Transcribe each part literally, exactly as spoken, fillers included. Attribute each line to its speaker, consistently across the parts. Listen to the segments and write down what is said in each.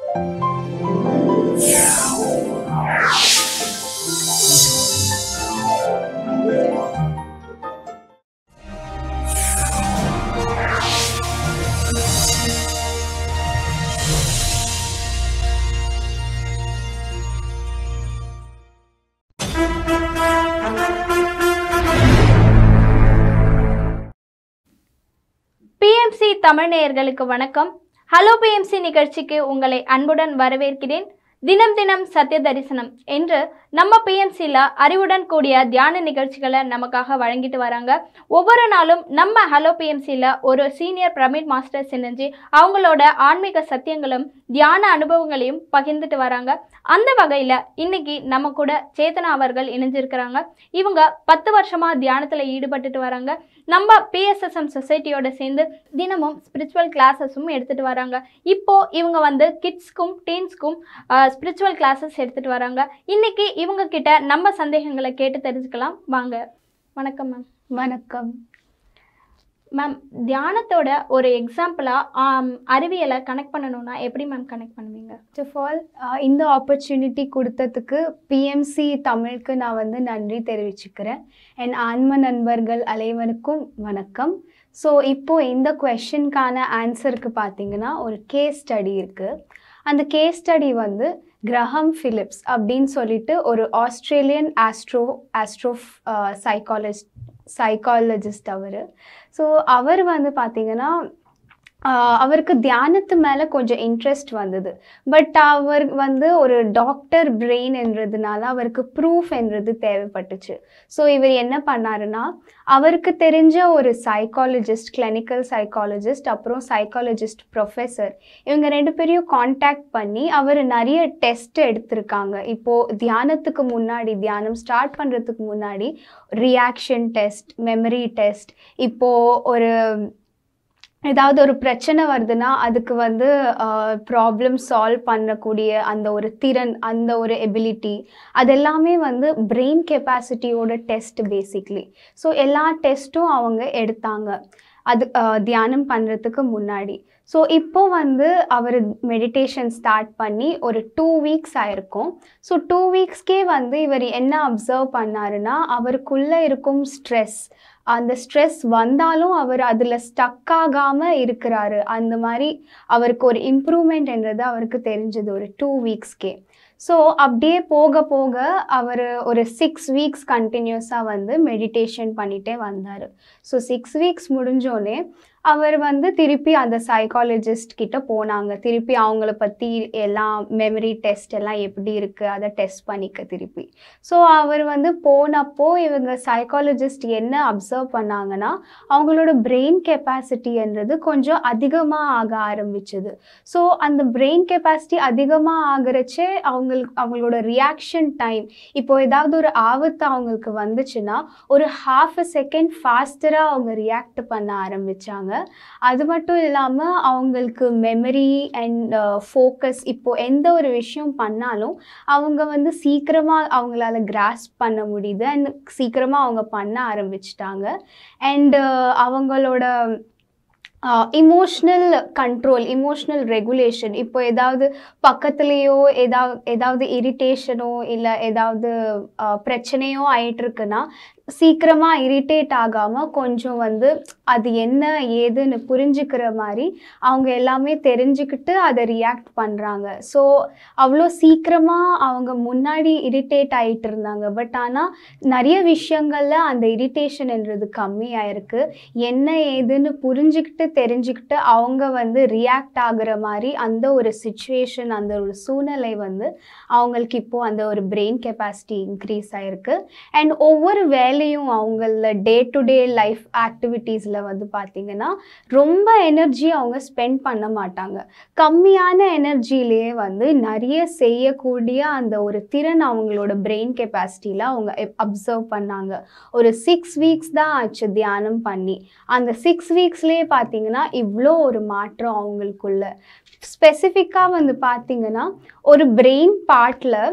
Speaker 1: P M C Tamil நேயர்களுக்கு வணக்கம். Hello P M C நிகழ்ச்சிக்கு உங்களை அன்புடன் வரவேற்கிறேன். தினம் தினம் சத்திய தரிசனம் என்று நம்ம P M C ல அறிவுடன் கூடிய தியான நிகழ்ச்சிகளை நமக்காக வழங்கிட்டு வராங்க. ஒவ்வொரு நாளும் நம்ம ஹலோ P M C ல ஒரு சீனியர் பிரமிட் மாஸ்டர்ஸ் இணைஞ்சு அவங்களோட ஆன்மீக சத்தியங்களும் தியான அனுபவங்களையும் பகிர்ந்துட்டு வராங்க. அந்த வகையில் இன்னைக்கு நம்ம கூட சேத்தனா அவர்கள் இணைஞ்சிருக்கிறாங்க. இவங்க பத்து வருஷமா தியானத்தில் ஈடுபட்டுட்டு வராங்க. நம்ம P S S M சொசைட்டியோட சேர்ந்து தினமும் ஸ்பிரிச்சுவல் கிளாஸஸும் எடுத்துட்டு வராங்க. இப்போ இவங்க வந்து கிட்ஸ்க்கும் டீன்ஸ்க்கும் ஸ்பிரிச்சுவல் கிளாஸஸ் எடுத்துட்டு வராங்க. இன்னைக்கு இவங்க கிட்ட நம்ம சந்தேகங்களை கேட்டு தெரிஞ்சுக்கலாம் வாங்க. வணக்கம் மேம்.
Speaker 2: வணக்கம்
Speaker 1: மேம். தியானத்தோட ஒரு எக்ஸாம்பிளாக அறிவியலை கனெக்ட் பண்ணணும்னா எப்படி மேம் கனெக்ட் பண்ணுவீங்க?
Speaker 2: ஃபர்ஸ்ட் ஆஃப் ஆல் இந்த ஆப்பர்ச்சுனிட்டி கொடுத்ததுக்கு P M C தமிழுக்கு நான் வந்து நன்றி தெரிவிச்சுக்கிறேன். என் ஆன்ம நண்பர்கள் அனைவருக்கும் வணக்கம். ஸோ இப்போது இந்த கொஷனுக்கான ஆன்சருக்கு பார்த்தீங்கன்னா ஒரு கேஸ் ஸ்டடி இருக்குது. அந்த கேஸ் ஸ்டடி வந்து கிரஹாம் ஃபிலிப்ஸ் அப்படின்னு சொல்லிட்டு ஒரு Australian astro astro psychologist psychologist அவர். ஸோ அவர் வந்து பார்த்திங்கன்னா அவருக்கு தியானத்து மேலே கொஞ்சம் இன்ட்ரெஸ்ட் வந்தது. பட் அவர் வந்து ஒரு டாக்டர் பிரெயின் என்றதுனால அவருக்கு ப்ரூஃப் என்றது தேவைப்பட்டுச்சு. ஸோ இவர் என்ன பண்ணாருன்னா அவருக்கு தெரிஞ்ச ஒரு சைக்காலஜிஸ்ட், கிளினிக்கல் சைக்காலஜிஸ்ட், அப்புறம் சைக்காலஜிஸ்ட் ப்ரொஃபஸர், இவங்க ரெண்டு பேரையும் காண்டாக்ட் பண்ணி அவர் நிறைய டெஸ்ட் எடுத்திருக்காங்க. இப்போது தியானத்துக்கு முன்னாடி, தியானம் ஸ்டார்ட் பண்ணுறதுக்கு முன்னாடி ரியாக்ஷன் டெஸ்ட், மெமரி டெஸ்ட், இப்போது ஒரு ஏதாவது ஒரு பிரச்சனை வருதுன்னா அதுக்கு வந்து ப்ராப்ளம் சால்வ் பண்ணக்கூடிய அந்த ஒரு திறன், அந்த ஒரு எபிலிட்டி, அதெல்லாமே வந்து பிரெயின் கெப்பாசிட்டியோட டெஸ்ட் பேசிக்லி. ஸோ எல்லா டெஸ்ட்டும் அவங்க எடுத்தாங்க அது தியானம் பண்ணுறதுக்கு முன்னாடி. ஸோ இப்போ வந்து அவர் மெடிடேஷன் ஸ்டார்ட் பண்ணி ஒரு டூ வீக்ஸ் ஆயிருக்கும். ஸோ டூ வீக்ஸ்க்கே வந்து இவர் என்ன அப்சர்வ் பண்ணாருன்னா அவருக்குள்ளே இருக்கும் ஸ்ட்ரெஸ், அந்த ஸ்ட்ரெஸ் வந்தாலும் அவர் அதில் ஸ்டக் ஆகாமல் இருக்கிறாரு. அந்த மாதிரி அவருக்கு ஒரு இம்ப்ரூவ்மெண்ட்ன்றது அவருக்கு தெரிஞ்சது ஒரு டூ வீக்ஸ்க்கே. ஸோ அப்படியே போக போக அவர் ஒரு சிக்ஸ் வீக்ஸ் கண்டினியூஸாக வந்து மெடிடேஷன் பண்ணிகிட்டே வந்தார். ஸோ சிக்ஸ் வீக்ஸ் முடிஞ்சோடனே அவர் வந்து திருப்பி அந்த சைக்காலஜிஸ்ட் கிட்ட போனாங்க. திருப்பி அவங்கள பற்றி எல்லாம் மெமரி டெஸ்ட் எல்லாம் எப்படி இருக்குது அதை டெஸ்ட் பண்ணிக்க திருப்பி. ஸோ அவர் வந்து போனப்போ இவங்க சைக்காலஜிஸ்ட் என்ன அப்சர்வ் பண்ணாங்கன்னா அவங்களோட பிரெயின் கெப்பாசிட்டின்றது கொஞ்சம் அதிகமாக ஆக ஆரம்பிச்சுது. ஸோ அந்த பிரெயின் கெப்பாசிட்டி அதிகமாக ஆகிறச்சே அவங்களுக்கு அவங்களோட ரியாக்ஷன் டைம், இப்போ ஏதாவது ஒரு ஆபத்து அவங்களுக்கு வந்துச்சுன்னா ஒரு ஹாஃப் அ செகண்ட் ஃபாஸ்டராக அவங்க ரியாக்ட் பண்ண ஆரம்பித்தாங்க. அது மட்டும் இல்லாமல் அவங்களுக்கு மெமரி அண்ட் ஃபோக்கஸ், இப்போ எந்த ஒரு விஷயம் பண்ணாலும் அவங்க வந்து சீக்கிரமாக அவங்களால கிராஸ்ப் பண்ண முடியுது அண்ட் சீக்கிரமாக அவங்க பண்ண ஆரம்பிச்சிட்டாங்க. அண்டு அவங்களோட இமோஷ்னல் கண்ட்ரோல், இமோஷ்னல் ரெகுலேஷன், இப்போ ஏதாவது பக்கத்துலேயோ ஏதாவது ஏதாவது இரிட்டேஷனோ இல்லை ஏதாவது பிரச்சனையோ ஆயிட்டுருக்குன்னா சீக்கிரமாக இரிட்டேட் ஆகாமல் கொஞ்சம் வந்து அது என்ன ஏதுன்னு புரிஞ்சுக்கிற மாதிரி அவங்க எல்லாமே தெரிஞ்சுக்கிட்டு அதை ரியாக்ட் பண்ணுறாங்க. ஸோ அவ்வளோ சீக்கிரமாக அவங்க முன்னாடி இரிட்டேட் ஆகிட்டு இருந்தாங்க. பட் ஆனால் நிறைய விஷயங்களில் அந்த இரிட்டேஷன்ன்றது கம்மியாயிருக்கு. என்ன ஏதுன்னு புரிஞ்சுக்கிட்டு தெரிஞ்சுக்கிட்டு அவங்க வந்து ரியாக்ட் ஆகுற மாதிரி அந்த ஒரு சிச்சுவேஷன், அந்த ஒரு சூழ்நிலை வந்து அவங்களுக்கு இப்போது அந்த ஒரு பிரெயின் கெப்பாசிட்டி இன்க்ரீஸ் ஆகிருக்கு. அண்ட் ஒவ்வொரு வேலை அவங்கள டே டு டே லைஃப் ஆக்டிவிட்டீஸில் வந்து பார்த்திங்கன்னா ரொம்ப எனர்ஜி அவங்க ஸ்பெண்ட் பண்ண மாட்டாங்க. கம்மியான எனர்ஜிலேயே வந்து நிறைய செய்யக்கூடிய அந்த ஒரு திறன் அவங்களோட பிரெயின் கெப்பாசிட்டியில் அவங்க அப்சர்வ் பண்ணாங்க. ஒரு சிக்ஸ் வீக்ஸ் தான் ஆச்சு தியானம் பண்ணி. அந்த சிக்ஸ் வீக்ஸ்லேயே பார்த்திங்கன்னா இவ்வளோ ஒரு மாற்றம் அவங்களுக்குள்ள. ஸ்பெசிஃபிக்காக வந்து பார்த்திங்கன்னா ஒரு பிரெயின் பார்ட்டில்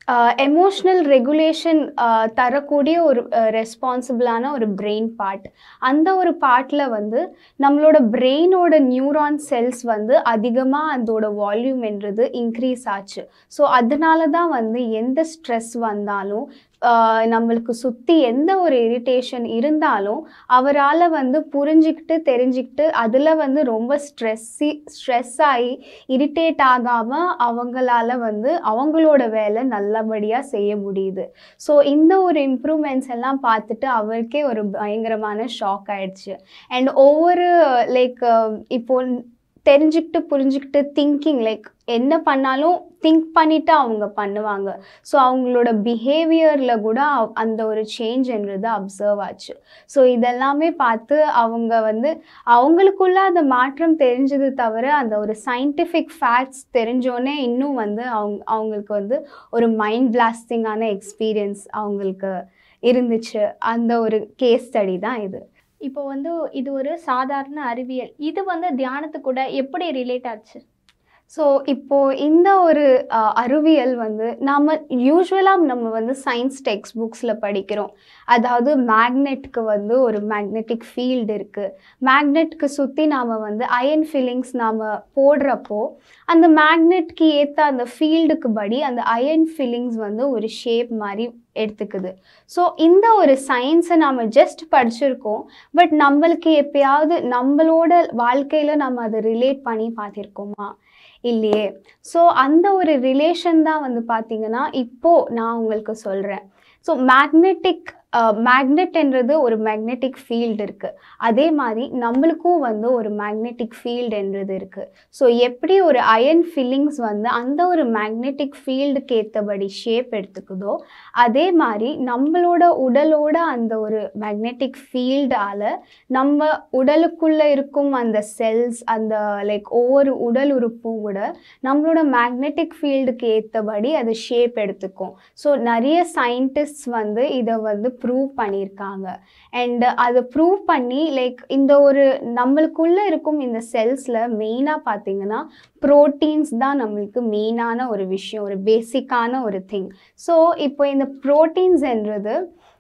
Speaker 2: எமோஷ்னல் ரெகுலேஷன் தரக்கூடிய ஒரு ரெஸ்பான்சிபிளான ஒரு பிரெயின் பார்ட். அந்த ஒரு பார்ட்டில் வந்து நம்மளோட பிரெயினோட நியூரான் செல்ஸ் வந்து அதிகமாக அதோட வால்யூம் என்றது இன்க்ரீஸ் ஆச்சு. ஸோ அதனால தான் வந்து எந்த ஸ்ட்ரெஸ் வந்தாலும் நம்மளுக்கு சுற்றி எந்த ஒரு இரிட்டேஷன் இருந்தாலும் அவரால் வந்து புரிஞ்சிக்கிட்டு தெரிஞ்சுக்கிட்டு அதில் வந்து ரொம்ப ஸ்ட்ரெஸ்ஸி ஸ்ட்ரெஸ் ஆகி இரிட்டேட் ஆகாமல் அவங்களால வந்து அவங்களோட வேலை நல்லபடியாக செய்ய முடியுது. ஸோ இந்த ஒரு இம்ப்ரூவ்மெண்ட்ஸ் எல்லாம் பார்த்துட்டு அவருக்கே ஒரு பயங்கரமான ஷாக் ஆயிடுச்சு. அண்ட் ஒவ்வொரு லைக் இப்போ தெரிஞ்சுக்கிட்டு புரிஞ்சுக்கிட்டு திங்கிங் லைக் என்ன பண்ணாலும் திங்க் பண்ணிவிட்டு அவங்க பண்ணுவாங்க. ஸோ அவங்களோட பிஹேவியரில் கூட அந்த ஒரு சேஞ்ச்ன்றது அப்சர்வ் ஆச்சு. ஸோ இதெல்லாமே பார்த்து அவங்க வந்து அவங்களுக்குள்ள அந்த மாற்றம் தெரிஞ்சது தவிர அந்த ஒரு சயின்டிஃபிக் ஃபேக்ட்ஸ் தெரிஞ்சோன்னே இன்னும் வந்து அவங்க அவங்களுக்கு வந்து ஒரு மைண்ட் பிளாஸ்டிங்கான எக்ஸ்பீரியன்ஸ் அவங்களுக்கு இருந்துச்சு. அந்த ஒரு கேஸ் ஸ்டடி தான் இது.
Speaker 1: இப்போ வந்து இது ஒரு சாதாரண அறிவியல், இது வந்து தியானத்துக்கு கூட எப்படி ரிலேட் ஆச்சு?
Speaker 2: ஸோ இப்போது இந்த ஒரு அறிவியல் வந்து நாம் யூஸ்வலாக நம்ம வந்து சயின்ஸ் டெக்ஸ்ட் புக்ஸில் படிக்கிறோம். அதாவது மேக்னெட்டுக்கு வந்து ஒரு மேக்னெட்டிக் ஃபீல்டு இருக்குது. மேக்னெட்டுக்கு சுற்றி நாம் வந்து அயன் ஃபில்லிங்ஸ் நாம் போடுறப்போ அந்த மேக்னெட்க்கு ஏற்ற அந்த ஃபீல்டுக்கு படி அந்த அயன் ஃபில்லிங்ஸ் வந்து ஒரு ஷேப் மாதிரி எடுத்துக்குது. ஸோ இந்த ஒரு சயின்ஸை நாம் ஜஸ்ட் படிச்சிருக்கோம். பட் நம்மளுக்கு எப்பயாவது நம்மளோட வாழ்க்கையில் நம்ம அதை ரிலேட் பண்ணி பார்த்திருக்கோமா? இல்லையே. ஸோ அந்த ஒரு ரிலேஷன் தான் வந்து பார்த்திங்கன்னா இப்போது நான் உங்களுக்கு சொல்கிறேன். ஸோ மேக்னெட்டிக் மேக்னெட்ன்றது ஒரு மேக்னெட்டிக் ஃபீல்டு இருக்குது. அதே மாதிரி நம்மளுக்கும் வந்து ஒரு மேக்னெட்டிக் ஃபீல்டுன்றது இருக்குது. ஸோ எப்படி ஒரு அயன் ஃபில்லிங்ஸ் வந்து அந்த ஒரு மேக்னெட்டிக் ஃபீல்டுக்கு ஏற்றபடி ஷேப் எடுத்துக்குதோ அதே மாதிரி நம்மளோட உடலோட அந்த ஒரு மேக்னெட்டிக் ஃபீல்டால் நம்ம உடலுக்குள்ளே இருக்கும் அந்த செல்ஸ் அந்த லைக் ஒவ்வொரு உடல் உறுப்பும் கூட நம்மளோட மேக்னெட்டிக் ஃபீல்டுக்கு ஏற்றபடி அது ஷேப் எடுத்துக்கும். ஸோ நிறைய சயின்டிஸ்ட்ஸ் வந்து இதை வந்து ப்ரூவ் பண்ணியிருக்காங்க. அண்ட் அதை ப்ரூவ் பண்ணி லைக் இந்த ஒரு நம்மளுக்குள்ளே இருக்கும் இந்த செல்ஸில் மெயினாக பார்த்தீங்கன்னா ப்ரோட்டீன்ஸ் தான் நம்மளுக்கு மெயினான ஒரு விஷயம், ஒரு பேசிக்கான ஒரு திங். ஸோ இப்போ இந்த ப்ரோட்டீன்ஸ்ன்றது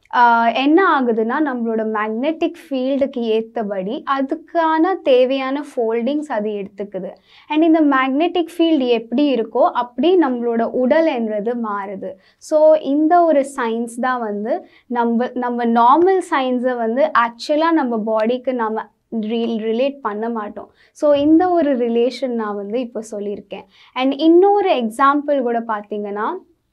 Speaker 2: என்ன ஆகுதுன்னா நம்மளோட மேக்னெட்டிக் ஃபீல்டுக்கு ஏற்றபடி அதுக்கான தேவையான ஃபோல்டிங்ஸ் அது எடுத்துக்குது. அண்ட் இந்த மேக்னெட்டிக் ஃபீல்டு எப்படி இருக்கோ அப்படி நம்மளோட உடல்ன்றது மாறுது. ஸோ இந்த ஒரு சயின்ஸ் தான் வந்து நம்ம நம்ம நார்மல் சயின்ஸை வந்து ஆக்சுவலாக நம்ம பாடிக்கு நம்ம ரீல் ரிலேட் பண்ண மாட்டோம். ஸோ இந்த ஒரு ரிலேஷன் நான் வந்து இப்போ சொல்லியிருக்கேன். அண்ட் இன்னொரு எக்ஸாம்பிள் கூட பார்த்தீங்கன்னா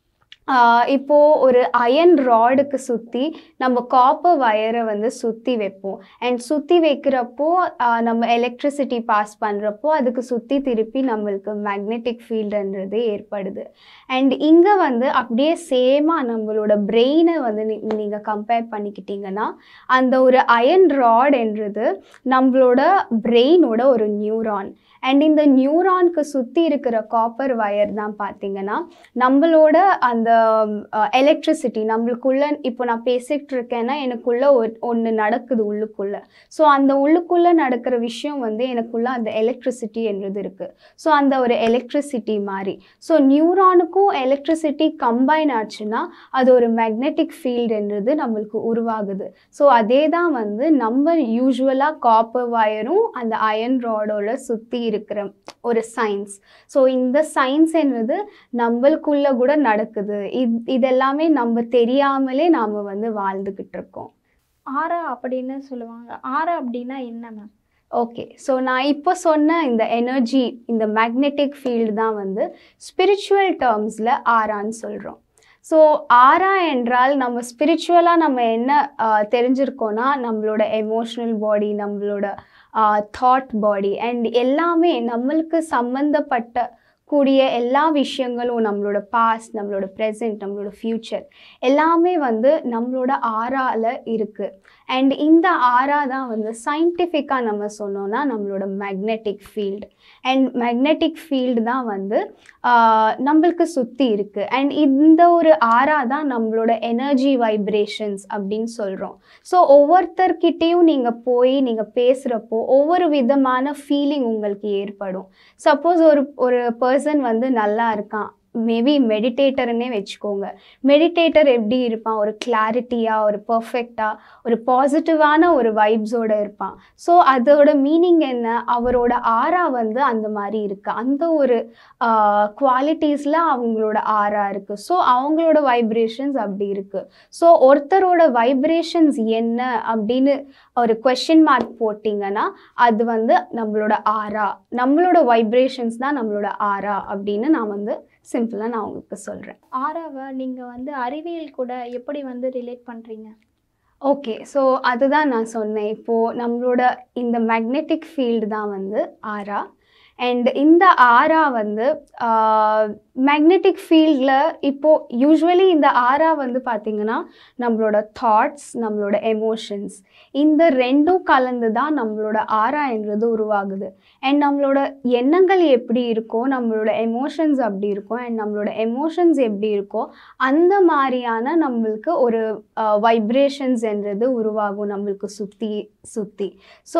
Speaker 2: இப்போது ஒரு அயன் ராடுக்கு சுற்றி நம்ம காப்பர் வயரை வந்து சுற்றி வைப்போம். அண்ட் சுற்றி வைக்கிறப்போ நம்ம எலக்ட்ரிசிட்டி பாஸ் பண்ணுறப்போ அதுக்கு சுற்றி திருப்பி நம்மளுக்கு மேக்னெட்டிக் ஃபீல்டுன்றது ஏற்படுது. அண்ட் இங்கே வந்து அப்படியே சேமாக நம்மளோட பிரெயினை வந்து நீ நீங்கள் கம்பேர் பண்ணிக்கிட்டிங்கன்னா அந்த ஒரு அயன் ராடுன்றது நம்மளோட பிரெயினோட ஒரு நியூரான். அண்ட் இந்த நியூரானுக்கு சுற்றி இருக்கிற காப்பர் வயர் தான் பார்த்திங்கன்னா நம்மளோட அந்த எலக்ட்ரிசிட்டி நம்மளுக்குள்ளே இப்போ நான் பேசிகிட்டு இருக்கேன்னா எனக்குள்ளே ஒரு ஒன்று நடக்குது உள்ளுக்குள்ளே. ஸோ அந்த உள்ளுக்குள்ளே நடக்கிற விஷயம் வந்து எனக்குள்ளே அந்த எலக்ட்ரிசிட்டி என்றது இருக்குது. ஸோ அந்த ஒரு எலக்ட்ரிசிட்டி மாதிரி ஸோ நியூரானுக்கும் எலக்ட்ரிசிட்டி கம்பைன் ஆச்சுன்னா அது ஒரு மேக்னெட்டிக் ஃபீல்டு என்றது நம்மளுக்கு உருவாகுது. ஸோ அதே தான் வந்து நம்ம யூஸ்வலாக காப்பர் வயரும் அந்த அயன் ராடோட சுற்றி இருக்கிற ஒரு சயின்ஸ். ஸோ இந்த சயின்ஸ் என்றது நம்மளுக்குள்ள கூட நடக்குது. இது இதெல்லாமே நம்ம தெரியாமலே நாம் வந்து வாழ்ந்துக்கிட்டு இருக்கோம்.
Speaker 1: ஆரா அப்படின்னு சொல்லுவாங்க. ஆரா அப்படின்னா என்ன மேம்?
Speaker 2: ஓகே, ஸோ நான் இப்போ சொன்ன இந்த எனர்ஜி இந்த மேக்னெட்டிக் ஃபீல்டு தான் வந்து ஸ்பிரிச்சுவல் டேர்ம்ஸில் ஆரான்னு சொல்கிறோம். ஸோ ஆரா என்றால் நம்ம ஸ்பிரிச்சுவலாக நம்ம என்ன தெரிஞ்சிருக்கோன்னா நம்மளோட எமோஷ்னல் பாடி நம்மளோட தாட் பாடி அண்ட் எல்லாமே நம்மளுக்கு சம்மந்தப்பட்ட கூடிய எல்லா விஷயங்களும் நம்மளோட பாஸ்ட் நம்மளோட ப்ரெசென்ட் நம்மளோட ஃப்யூச்சர் எல்லாமே வந்து நம்மளோட ஆரால இருக்குது. அண்ட் இந்த ஆரா தான் வந்து சயின்டிஃபிக்காக நம்ம சொன்னோன்னா நம்மளோட magnetic field. And magnetic field தான் வந்து நம்மளுக்கு சுற்றி இருக்குது. அண்ட் இந்த ஒரு ஆரா தான் நம்மளோட எனர்ஜி வைப்ரேஷன்ஸ் அப்படின்னு சொல்கிறோம். ஸோ ஒவ்வொருத்தர்கிட்டையும் நீங்கள் போய் நீங்கள் பேசுகிறப்போ ஒவ்வொரு விதமான ஃபீலிங் உங்களுக்கு ஏற்படும். சப்போஸ் ஒரு ஒரு பர்சன் வந்து நல்லா இருக்கான் மேபி மெடிடேட்டர்னே வச்சுக்கோங்க. மெடிடேட்டர் எப்படி இருப்பான், ஒரு கிளாரிட்டியாக, ஒரு பர்ஃபெக்டாக, ஒரு பாசிட்டிவான ஒரு வைப்ஸோட இருப்பான். ஸோ அதோட மீனிங் என்ன, அவரோட ஆரா வந்து அந்த மாதிரி இருக்குது, அந்த ஒரு குவாலிட்டிஸில் அவங்களோட ஆரா இருக்குது. ஸோ அவங்களோட வைப்ரேஷன்ஸ் அப்படி இருக்குது. ஸோ ஒருத்தரோட வைப்ரேஷன்ஸ் என்ன அப்படின்னு ஒரு கொஸ்டின் மார்க் போட்டிங்கன்னா அது வந்து நம்மளோட ஆரா, நம்மளோட வைப்ரேஷன்ஸ் தான் நம்மளோட ஆரா அப்படின்னு நான் வந்து சிம்பிளாக நான் உங்களுக்கு சொல்கிறேன்.
Speaker 1: ஆராவை நீங்கள் வந்து அறிவியல் கூட எப்படி வந்து ரிலேட் பண்ணுறீங்க?
Speaker 2: ஓகே, ஸோ அதுதான் நான் சொன்னேன். இப்போது நம்மளோட இந்த மேக்னெட்டிக் ஃபீல்டு தான் வந்து ஆரா. அண்ட் இந்த ஆரா வந்து மேக்னெட்டிக் ஃபீல்டில் இப்போது யூஸ்வலி இந்த ஆரா வந்து பார்த்திங்கன்னா நம்மளோட தாட்ஸ், நம்மளோட எமோஷன்ஸ், இந்த ரெண்டும் கலந்து தான் நம்மளோட ஆரா என்றது உருவாகுது. அண்ட் நம்மளோட எண்ணங்கள் எப்படி இருக்கோ நம்மளோட எமோஷன்ஸ் அப்படி இருக்கும். அண்ட் நம்மளோட எமோஷன்ஸ் எப்படி இருக்கோ அந்த மாதிரியான நம்மளுக்கு ஒரு வைப்ரேஷன்ஸ் என்றது உருவாகும் நம்மளுக்கு சுற்றி சுற்றி. ஸோ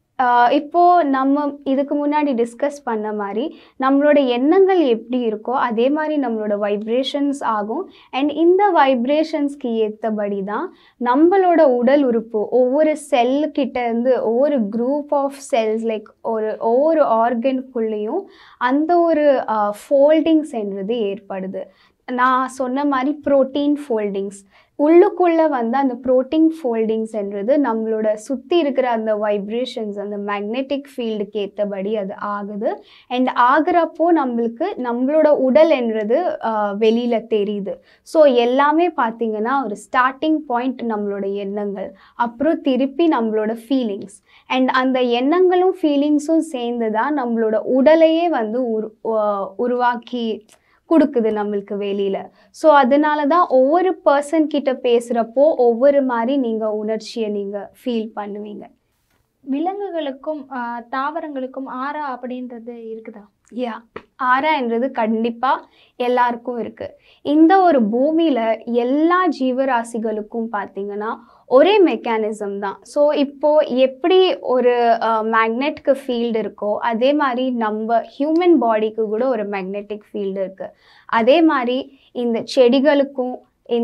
Speaker 2: இப்போது நம்ம இதுக்கு முன்னாடி டிஸ்கஸ் பண்ண மாதிரி நம்மளோட எண்ணங்கள் எப்படி இருக்கோ அதே மாதிரி நம்மளோட வைப்ரேஷன்ஸ் ஆகும். அண்ட் இந்த வைப்ரேஷன்ஸ்க்கு ஏற்றபடி தான் நம்மளோட உடல் உறுப்பு ஒவ்வொரு செல்லுக்கிட்ட இருந்து ஒவ்வொரு குரூப் ஆஃப் செல்ஸ் லைக் ஒரு ஒவ்வொரு ஆர்கனுக்குள்ளேயும் அந்த ஒரு ஃபோல்டிங்ஸ் என்றது ஏற்படுது. நான் சொன்ன மாதிரி ப்ரோட்டீன் ஃபோல்டிங்ஸ் உள்ளுக்குள்ளே வந்து அந்த ப்ரோட்டீன் ஃபோல்டிங்ஸ் என்றது நம்மளோட சுற்றி இருக்கிற அந்த வைப்ரேஷன்ஸ் அந்த மேக்னெட்டிக் ஃபீல்டுக்கு ஏற்றபடி அது ஆகுது. அண்ட் ஆகிறப்போ நம்மளுக்கு நம்மளோட உடல் என்றது வெளியில் தெரியுது. ஸோ எல்லாமே பார்த்திங்கன்னா ஒரு ஸ்டார்டிங் பாயிண்ட் நம்மளோட எண்ணங்கள், அப்புறம் திருப்பி நம்மளோட ஃபீலிங்ஸ். அண்ட் அந்த எண்ணங்களும் ஃபீலிங்ஸும் சேர்ந்து தான் நம்மளோட உடலையே வந்து உரு உருவாக்கி கொடுக்குது நம்மளுக்கு வெளியில். ஸோ அதனால தான் ஒவ்வொரு பர்சன் கிட்ட பேசுகிறப்போ ஒவ்வொரு மாதிரி நீங்கள் உணர்ச்சியை நீங்கள் ஃபீல் பண்ணுவீங்க.
Speaker 1: விலங்குகளுக்கும் தாவரங்களுக்கும் ஆரா அப்படின்றது இருக்குதா?
Speaker 2: யா, ஆரான்றது கண்டிப்பாக எல்லாருக்கும் இருக்குது. இந்த ஒரு பூமியில் எல்லா ஜீவராசிகளுக்கும் பார்த்திங்கன்னா ஒரே மெக்கானிசம் தான். ஸோ இப்போது எப்படி ஒரு மேக்னெட்க்கு ஃபீல்டு இருக்கோ அதே மாதிரி நம்ம ஹியூமன் பாடிக்கு கூட ஒரு மேக்னெட்டிக் ஃபீல்டு இருக்குது. அதே மாதிரி இந்த செடிகளுக்கும்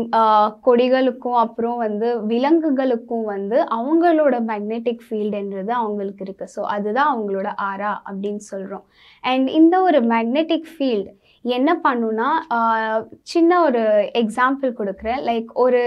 Speaker 2: கொடிகளுக்கும் அப்புறம் வந்து விலங்குகளுக்கும் வந்து அவங்களோட மேக்னெட்டிக் ஃபீல்டுன்றது அவங்களுக்கு இருக்குது. ஸோ அதுதான் அவங்களோட ஆரா அப்படின்னு சொல்கிறோம். அண்ட் இந்த ஒரு மேக்னெட்டிக் ஃபீல்டு என்ன பண்ணுன்னா சின்ன ஒரு எக்ஸாம்பிள் கொடுக்குறேன். லைக் ஒரு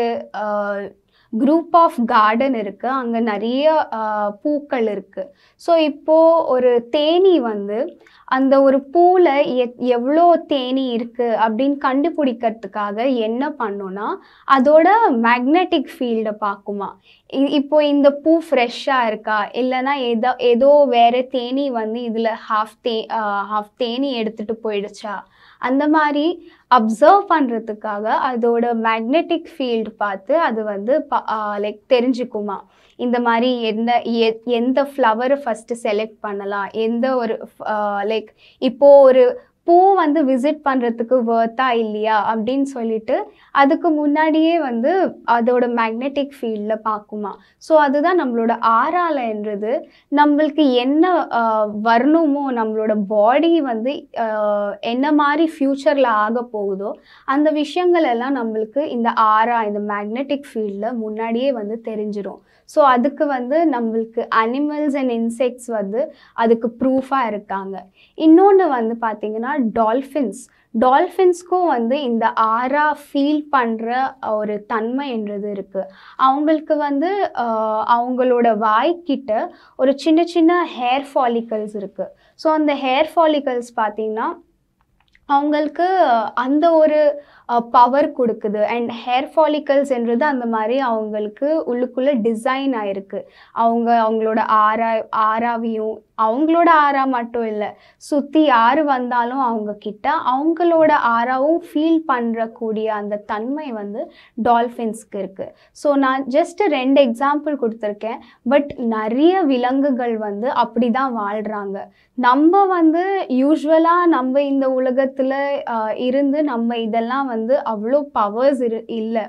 Speaker 2: குரூப் ஆஃப் கார்டன் இருக்குது, அங்கே நிறைய பூக்கள் இருக்குது. ஸோ இப்போது ஒரு தேனீ வந்து அந்த ஒரு பூவில் எ எவ்வளோ தேனீ இருக்குது அப்படின்னு கண்டுபிடிக்கிறதுக்காக என்ன பண்ணுன்னா அதோட மேக்னெட்டிக் ஃபீல்டை பார்க்குமா. இப்போ இந்த பூ ஃப்ரெஷ்ஷாக இருக்கா இல்லைன்னா ஏதோ ஏதோ வேறு தேனீ வந்து இதில் ஹாஃப் தே ஹாஃப் தேனீ எடுத்துகிட்டு போயிடுச்சா அந்த மாதிரி அப்சர்வ் பண்ணுறதுக்காக அதோட மேக்னெட்டிக் ஃபீல்டு பார்த்து அது வந்து லைக் தெரிஞ்சுக்குமா. இந்த மாதிரி என்ன எந்த ஃப்ளவரை ஃபஸ்ட்டு செலக்ட் பண்ணலாம், எந்த ஒரு லைக் இப்போது ஒரு பூ வந்து விசிட் பண்ணுறதுக்கு வர்த்தா இல்லையா அப்படின்னு சொல்லிட்டு அதுக்கு முன்னாடியே வந்து அதோட மேக்னெட்டிக் ஃபீல்டில் பார்க்குமா. ஸோ அதுதான் நம்மளோட ஆராலன்றது நம்மளுக்கு என்ன வரணுமோ நம்மளோட பாடி வந்து என்ன மாதிரி ஃப்யூச்சரில் ஆக போகுதோ அந்த விஷயங்கள் எல்லாம் நம்மளுக்கு இந்த ஆரா இந்த மேக்னெட்டிக் ஃபீல்டில் முன்னாடியே வந்து தெரிஞ்சிடும். ஸோ அதுக்கு வந்து நம்மளுக்கு அனிமல்ஸ் அண்ட் இன்செக்ட்ஸ் வந்து அதுக்கு ப்ரூஃபாக இருக்காங்க. இன்னொன்று வந்து பார்த்திங்கன்னா டால்ஃபின்ஸ் டால்ஃபின்ஸ்க்கும் வந்து இந்த ஆரா ஃபீல் பண்ணுற ஒரு தன்மை என்றது இருக்குது. அவங்களுக்கு வந்து அவங்களோட வாய்க்கிட்ட ஒரு சின்ன சின்ன ஹேர் ஃபாலிக்கல்ஸ் இருக்குது. ஸோ அந்த ஹேர் ஃபாலிக்கல்ஸ் பார்த்திங்கன்னா அவங்களுக்கு அந்த ஒரு பவர் கொடுக்குது. அண்ட் ஹேர் ஃபாலிக்கல்ஸ் என்றது அந்த மாதிரி அவங்களுக்கு உள்ளுக்குள்ளே டிசைன் ஆகிருக்கு. அவங்க அவங்களோட ஆரா ஆராவையும் அவங்களோட ஆரா மட்டும் இல்லை சுற்றி யார் வந்தாலும் அவங்க கிட்ட அவங்களோட ஆராவும் ஃபீல் பண்ணுறக்கூடிய அந்த தன்மை வந்து டால்ஃபின்ஸ்க்கு இருக்குது. ஸோ நான் ஜஸ்ட் ரெண்டு எக்ஸாம்பிள் கொடுத்துருக்கேன். பட் நிறைய விலங்குகள் வந்து அப்படி தான் வாழ்கிறாங்க. நம்ம வந்து யூஸ்வலாக நம்ம இந்த உலகத்தில் இருந்து நம்ம இதெல்லாம் வந்து அவ்வளோ பவர்ஸ் இரு இல்லை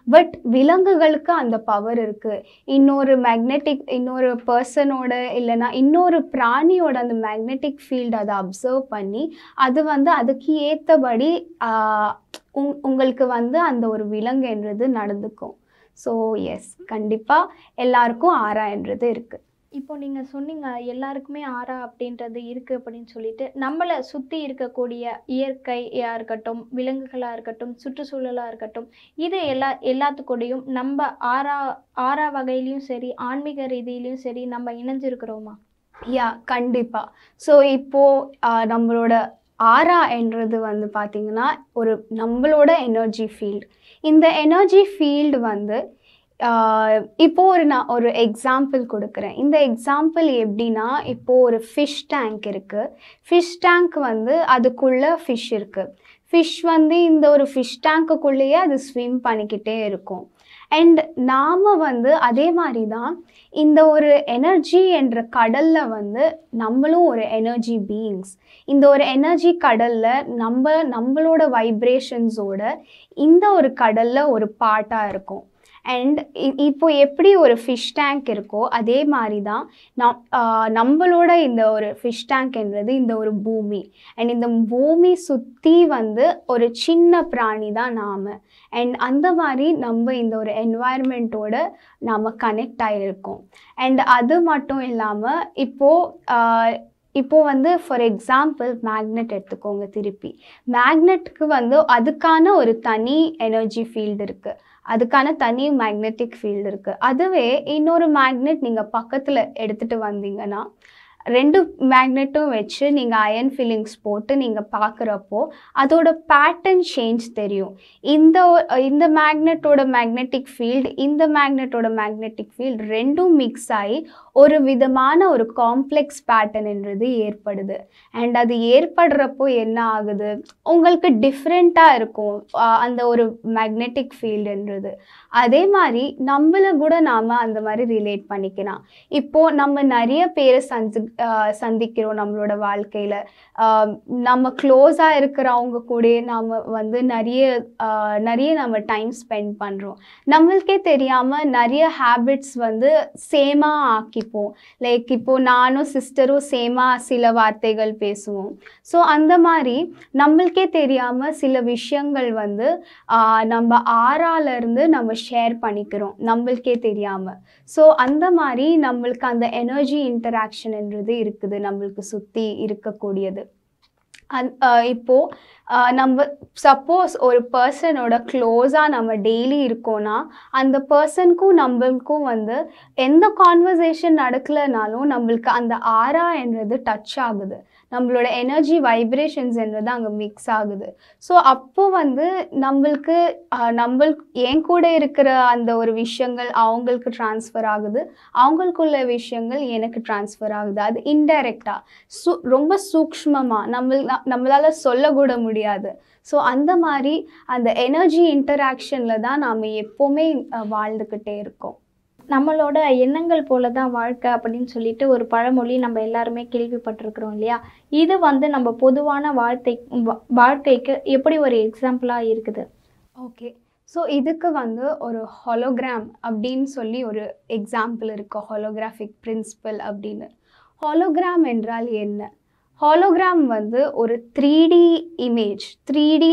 Speaker 2: பட் விலங்குகளுக்கு அந்த பவர் இருக்குது. இன்னொரு மேக்னெட்டிக் இன்னொரு பர்சனோட இல்லைன்னா இன்னொரு பிராணியோட அந்த மேக்னெட்டிக் ஃபீல்டு அதை அப்சர்வ் பண்ணி அது வந்து அதுக்கு ஏற்றபடி உங் உங்களுக்கு வந்து அந்த ஒரு விலங்கு என்றது நடந்துக்கும். ஸோ எஸ், கண்டிப்பாக எல்லாருக்கும் ஆரா என்றது இருக்குது.
Speaker 1: இப்போ நீங்கள் சொன்னீங்க எல்லாருக்குமே ஆரா அப்படின்றது இருக்குது அப்படின்னு சொல்லிட்டு, நம்மளை சுற்றி இருக்கக்கூடிய இயற்கையாக இருக்கட்டும், விலங்குகளாக இருக்கட்டும், சுற்றுச்சூழலாக இருக்கட்டும், இது எல்லா எல்லாத்துக்கூடையும் நம்ம ஆரா ஆரா வகையிலையும் சரி, ஆன்மீக ரீதியிலையும் சரி நம்ம இணைஞ்சிருக்கிறோமா?
Speaker 2: யா, கண்டிப்பாக. ஸோ இப்போது நம்மளோட ஆரா என்றது வந்து பார்த்திங்கன்னா ஒரு நம்மளோட எனர்ஜி ஃபீல்டு. இந்த எனர்ஜி ஃபீல்டு வந்து இப்போது ஒரு நான் ஒரு எக்ஸாம்பிள் கொடுக்குறேன். இந்த எக்ஸாம்பிள் எப்படின்னா, இப்போது ஒரு ஃபிஷ் டேங்க் இருக்குது. ஃபிஷ் டேங்க் வந்து அதுக்குள்ளே ஃபிஷ் இருக்குது. ஃபிஷ் வந்து இந்த ஒரு ஃபிஷ் டேங்க்குள்ளேயே அது ஸ்விம் பண்ணிக்கிட்டே இருக்கும். அண்ட் நாம் வந்து அதே மாதிரி தான் இந்த ஒரு எனர்ஜி என்ற கடலில் வந்து நம்மளும் ஒரு எனர்ஜி பீயிங்ஸ். இந்த ஒரு எனர்ஜி கடலில் நம்ம நம்மளோட வைப்ரேஷன்ஸோட இந்த ஒரு கடலில் ஒரு பார்ட்டாக இருக்கும். அண்ட் இப்போ எப்படி ஒரு ஃபிஷ் டேங்க் இருக்கோ அதே மாதிரி தான் நம் நம்மளோட இந்த ஒரு ஃபிஷ் டேங்க் என்றது இந்த ஒரு பூமி. அண்ட் இந்த பூமி சுற்றி வந்து ஒரு சின்ன பிராணி தான் நாம். அண்ட் அந்த மாதிரி நம்ம இந்த ஒரு என்வாயர்மெண்ட்டோட நாம் கனெக்ட் ஆகிருக்கோம். அண்ட் அது மட்டும் இல்லாமல் இப்போது இப்போது வந்து ஃபார் எக்ஸாம்பிள் மேக்னெட் எடுத்துக்கோங்க. திருப்பி மேக்னெட்டுக்கு வந்து அதுக்கான ஒரு தனி எனர்ஜி ஃபீல்டு இருக்குது, அதுக்கான தனி மேக்னெட்டிக் ஃபீல்டு இருக்குது. அதுவே இன்னொரு மேக்னெட் நீங்கள் பக்கத்தில் எடுத்துகிட்டு வந்தீங்கன்னா ரெண்டு மேக்னெட்டும் வச்சு நீங்கள் அயன் ஃபில்லிங்ஸ் போட்டு நீங்கள் பார்க்குறப்போ அதோட பேட்டர்ன் சேஞ்ச் தெரியும். இந்த இந்த மேக்னெட்டோட மேக்னெட்டிக் ஃபீல்டு இந்த மேக்னெட்டோட மேக்னெட்டிக் ஃபீல்டு ரெண்டும் மிக்ஸ் ஆகி ஒரு விதமான ஒரு காம்ப்ளெக்ஸ் பேட்டர்ன் என்றது ஏற்படுது. அண்ட் அது ஏற்படுறப்போ என்ன ஆகுது, உங்களுக்கு டிஃப்ரெண்ட்டாக இருக்கும் அந்த ஒரு மேக்னெட்டிக் ஃபீல்டுன்றது. அதே மாதிரி நம்மளை கூட நாம் அந்த மாதிரி ரிலேட் பண்ணிக்கலாம். இப்போது நம்ம நிறைய பேரை சந்தி சந்திக்கிறோம் நம்மளோட வாழ்க்கையில். நம்ம க்ளோஸாக இருக்கிறவங்க கூட நாம் வந்து நிறைய நிறைய நம்ம டைம் ஸ்பெண்ட் பண்ணுறோம். நம்மளுக்கே தெரியாமல் நிறைய ஹேபிட்ஸ் வந்து சேமாக ஆக்கிப்போம். லைக் இப்போது நானும் சிஸ்டரும் சேமாக சில வார்த்தைகள் பேசுவோம். ஸோ அந்த மாதிரி நம்மளுக்கே தெரியாமல் சில விஷயங்கள் வந்து நம்ம ஆறாலேருந்து நம்ம ஷேர் பண்ணிக்கிறோம் நம்மளுக்கே தெரியாமல். ஸோ அந்த மாதிரி நம்மளுக்கு அந்த எனர்ஜி இன்டராக்ஷன் என்றது இருக்குது நம்மளுக்கு சுற்றி இருக்கக்கூடியது. அந் இப்போது நம்ம சப்போஸ் ஒரு பர்சனோட க்ளோஸாக நம்ம டெய்லி இருக்கோன்னா அந்த பர்சனுக்கும் நம்மளுக்கும் வந்து எந்த கான்வர்சேஷன் நடக்கலைனாலும் நம்மளுக்கு அந்த ஆரா என்றது டச் ஆகுது, நம்மளோட எனர்ஜி வைப்ரேஷன்ஸ் என்றது அங்கே மிக்ஸ் ஆகுது. ஸோ அப்போது வந்து நம்மளுக்கு நம்மளுக்கு என் கூட இருக்கிற அந்த ஒரு விஷயங்கள் அவங்களுக்கு ட்ரான்ஸ்ஃபர் ஆகுது, அவங்களுக்குள்ள விஷயங்கள் எனக்கு ட்ரான்ஸ்ஃபர் ஆகுது. அது இன்டைரக்டாக சு ரொம்ப சூக்ஷ்மமாக நம்ம நம்மளால் சொல்லக்கூட முடியாது. ஸோ அந்த மாதிரி அந்த எனர்ஜி இன்டராக்ஷனில் தான் நாம் எப்போவுமே வாழ்ந்துக்கிட்டே இருக்கோம்.
Speaker 1: நம்மளோட எண்ணங்கள் போல தான் வாழ்க்கை அப்படின்னு சொல்லிட்டு ஒரு பழமொழி நம்ம எல்லாருமே கேள்விப்பட்டிருக்கிறோம் இல்லையா? இது வந்து நம்ம பொதுவான வாழ்க்கை வாழ்க்கைக்கு எப்படி ஒரு எக்ஸாம்பிளாக இருக்குது?
Speaker 2: ஓகே, ஸோ இதுக்கு வந்து ஒரு ஹாலோகிராம் அப்படின்னு சொல்லி ஒரு எக்ஸாம்பிள் இருக்குது, ஹாலோகிராஃபிக் பிரின்சிபல் அப்படின்னு. ஹாலோகிராம் என்றால் என்ன? ஹாலோகிராம் வந்து ஒரு three D image, three D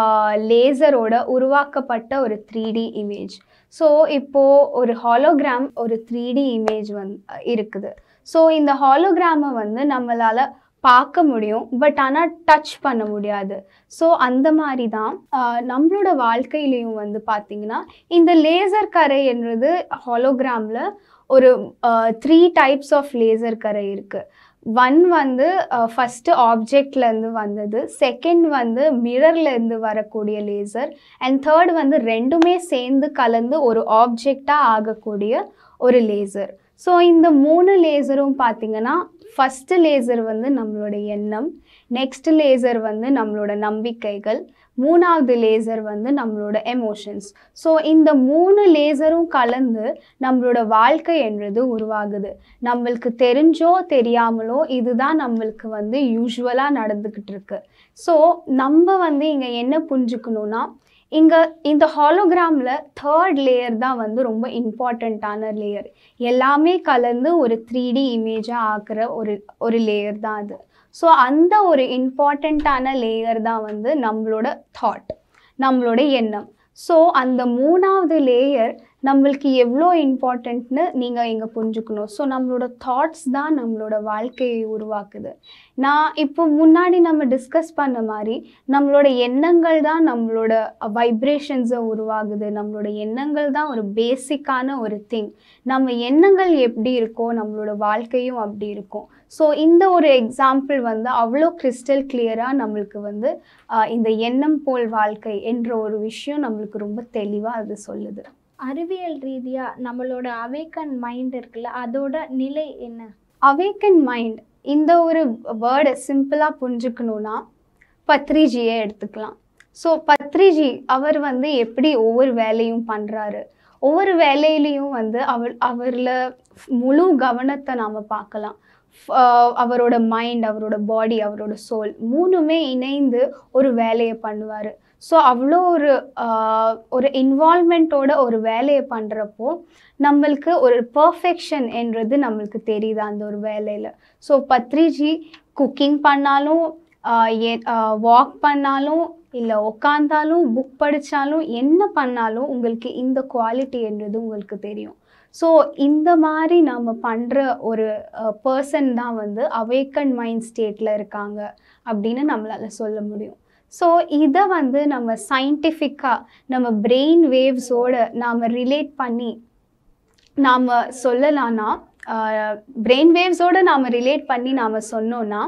Speaker 2: லேசரோட உருவாக்கப்பட்ட ஒரு த்ரீ டி இமேஜ். ஸோ இப்போது ஒரு ஹாலோகிராம் ஒரு த்ரீ டி இமேஜ் வந்து இருக்குது. ஸோ இந்த ஹாலோகிராமை வந்து நம்மளால் பார்க்க முடியும், பட் ஆனால் டச் பண்ண முடியாது. ஸோ அந்த மாதிரி தான் நம்மளோட வாழ்க்கையிலையும் வந்து பார்த்திங்கன்னா இந்த லேசர் கரை என்றது ஹாலோகிராமில் ஒரு த்ரீ டைப்ஸ் ஆஃப் லேசர் கரை இருக்குது. ஒன் வந்து ஃபஸ்ட்டு ஆப்ஜெக்ட்லேருந்து வந்தது, செகண்ட் வந்து மிரர்லேருந்து வரக்கூடிய லேசர், அண்ட் தேர்ட் வந்து ரெண்டுமே சேர்ந்து கலந்து ஒரு ஆப்ஜெக்டாக ஆகக்கூடிய ஒரு லேசர். ஸோ இந்த மூணு லேசரும் பார்த்திங்கன்னா ஃபஸ்ட்டு லேசர் வந்து நம்மளோட எண்ணம், நெக்ஸ்ட் லேசர் வந்து நம்மளோட நம்பிக்கைகள், மூணாவது லேசர் வந்து நம்மளோட எமோஷன்ஸ். ஸோ இந்த மூணு லேசரும் கலந்து நம்மளோட வாழ்க்கை என்றது உருவாகுது. நம்மளுக்கு தெரிஞ்சோ தெரியாமலோ இதுதான் நம்மளுக்கு வந்து யூஸ்வலாக நடந்துக்கிட்டு இருக்கு. ஸோ நம்ம வந்து இங்கே என்ன புரிஞ்சுக்கணுன்னா, இங்க இந்த ஹாலோகிராம்ல தேர்ட் லேயர் தான் வந்து ரொம்ப இம்பார்ட்டண்ட்டான லேயர். எல்லாமே கலந்து ஒரு த்ரீ டி இமேஜா ஆக்குற ஒரு ஒரு லேயர் தான் அது. ஸோ அந்த ஒரு இம்பார்ட்டண்ட்டான லேயர் தான் வந்து நம்மளோட தாட், நம்மளோட எண்ணம். ஸோ அந்த மூணாவது லேயர் நம்மளுக்கு எவ்வளோ இம்பார்ட்டண்ட்னு நீங்கள் இங்கே புரிஞ்சுக்கணும். ஸோ நம்மளோட தாட்ஸ் தான் நம்மளோட வாழ்க்கையை உருவாக்குது. நான் இப்போ முன்னாடி நம்ம டிஸ்கஸ் பண்ண மாதிரி நம்மளோட எண்ணங்கள் தான் நம்மளோட வைப்ரேஷன்ஸை உருவாகுது. நம்மளோட எண்ணங்கள் தான் ஒரு பேசிக்கான ஒரு திங். நம்ம எண்ணங்கள் எப்படி இருக்கோ நம்மளோட வாழ்க்கையும் அப்படி இருக்கும். ஸோ இந்த ஒரு எக்ஸாம்பிள் வந்து அவ்வளோ கிறிஸ்டல் கிளியராக நம்மளுக்கு வந்து இந்த எண்ணம் போல் வாழ்க்கை என்ற ஒரு விஷயம் நம்மளுக்கு ரொம்ப தெளிவாக அது சொல்லுது.
Speaker 1: அறிவியல் ரீதியாக நம்மளோட அவேக்கன் மைண்ட் இருக்குல்ல, அதோட நிலை என்ன?
Speaker 2: அவேக்கன் மைண்ட் இந்த ஒரு வேர்டை சிம்பிளாக புரிஞ்சுக்கணுன்னா பத்ரிஜியை எடுத்துக்கலாம். ஸோ பத்ரிஜி அவர் வந்து எப்படி ஒவ்வொரு வேலையும் பண்ணுறாரு, ஒவ்வொரு வேலையிலையும் வந்து அவர் அவரில் முழு கவனத்தை நாம் பார்க்கலாம். அவரோட மைண்ட், அவரோட பாடி, அவரோட சோல் மூணுமே இணைந்து ஒரு வேலையை பண்ணுவார். ஸோ அவ்வளோ ஒரு ஒரு இன்வால்மெண்ட்டோட ஒரு வேலையை பண்ணுறப்போ நம்மளுக்கு ஒரு பர்ஃபெக்ஷன் என்றது நம்மளுக்கு தெரியுது அந்த ஒரு வேலையில். ஸோ பத்ரிஜி குக்கிங் பண்ணாலும், வாக் பண்ணாலும், இல்லை உக்காந்தாலும், புக் படித்தாலும், என்ன பண்ணாலும் உங்களுக்கு இந்த குவாலிட்டி என்றது உங்களுக்கு தெரியும். ஸோ இந்த மாதிரி நம்ம பண்ணுற ஒரு பர்சன் தான் வந்து அவேக்கன் மைண்ட் ஸ்டேட்டில் இருக்காங்க அப்படின்னு நம்மளால் சொல்ல முடியும். ஸோ இதை வந்து நம்ம சயின்டிஃபிக்காக நம்ம பிரெயின் வேவ்ஸோட நாம் ரிலேட் பண்ணி நாம் சொல்லலான்னா, பிரெயின் வேவ்ஸோடு நாம் ரிலேட் பண்ணி நாம் சொன்னோன்னா,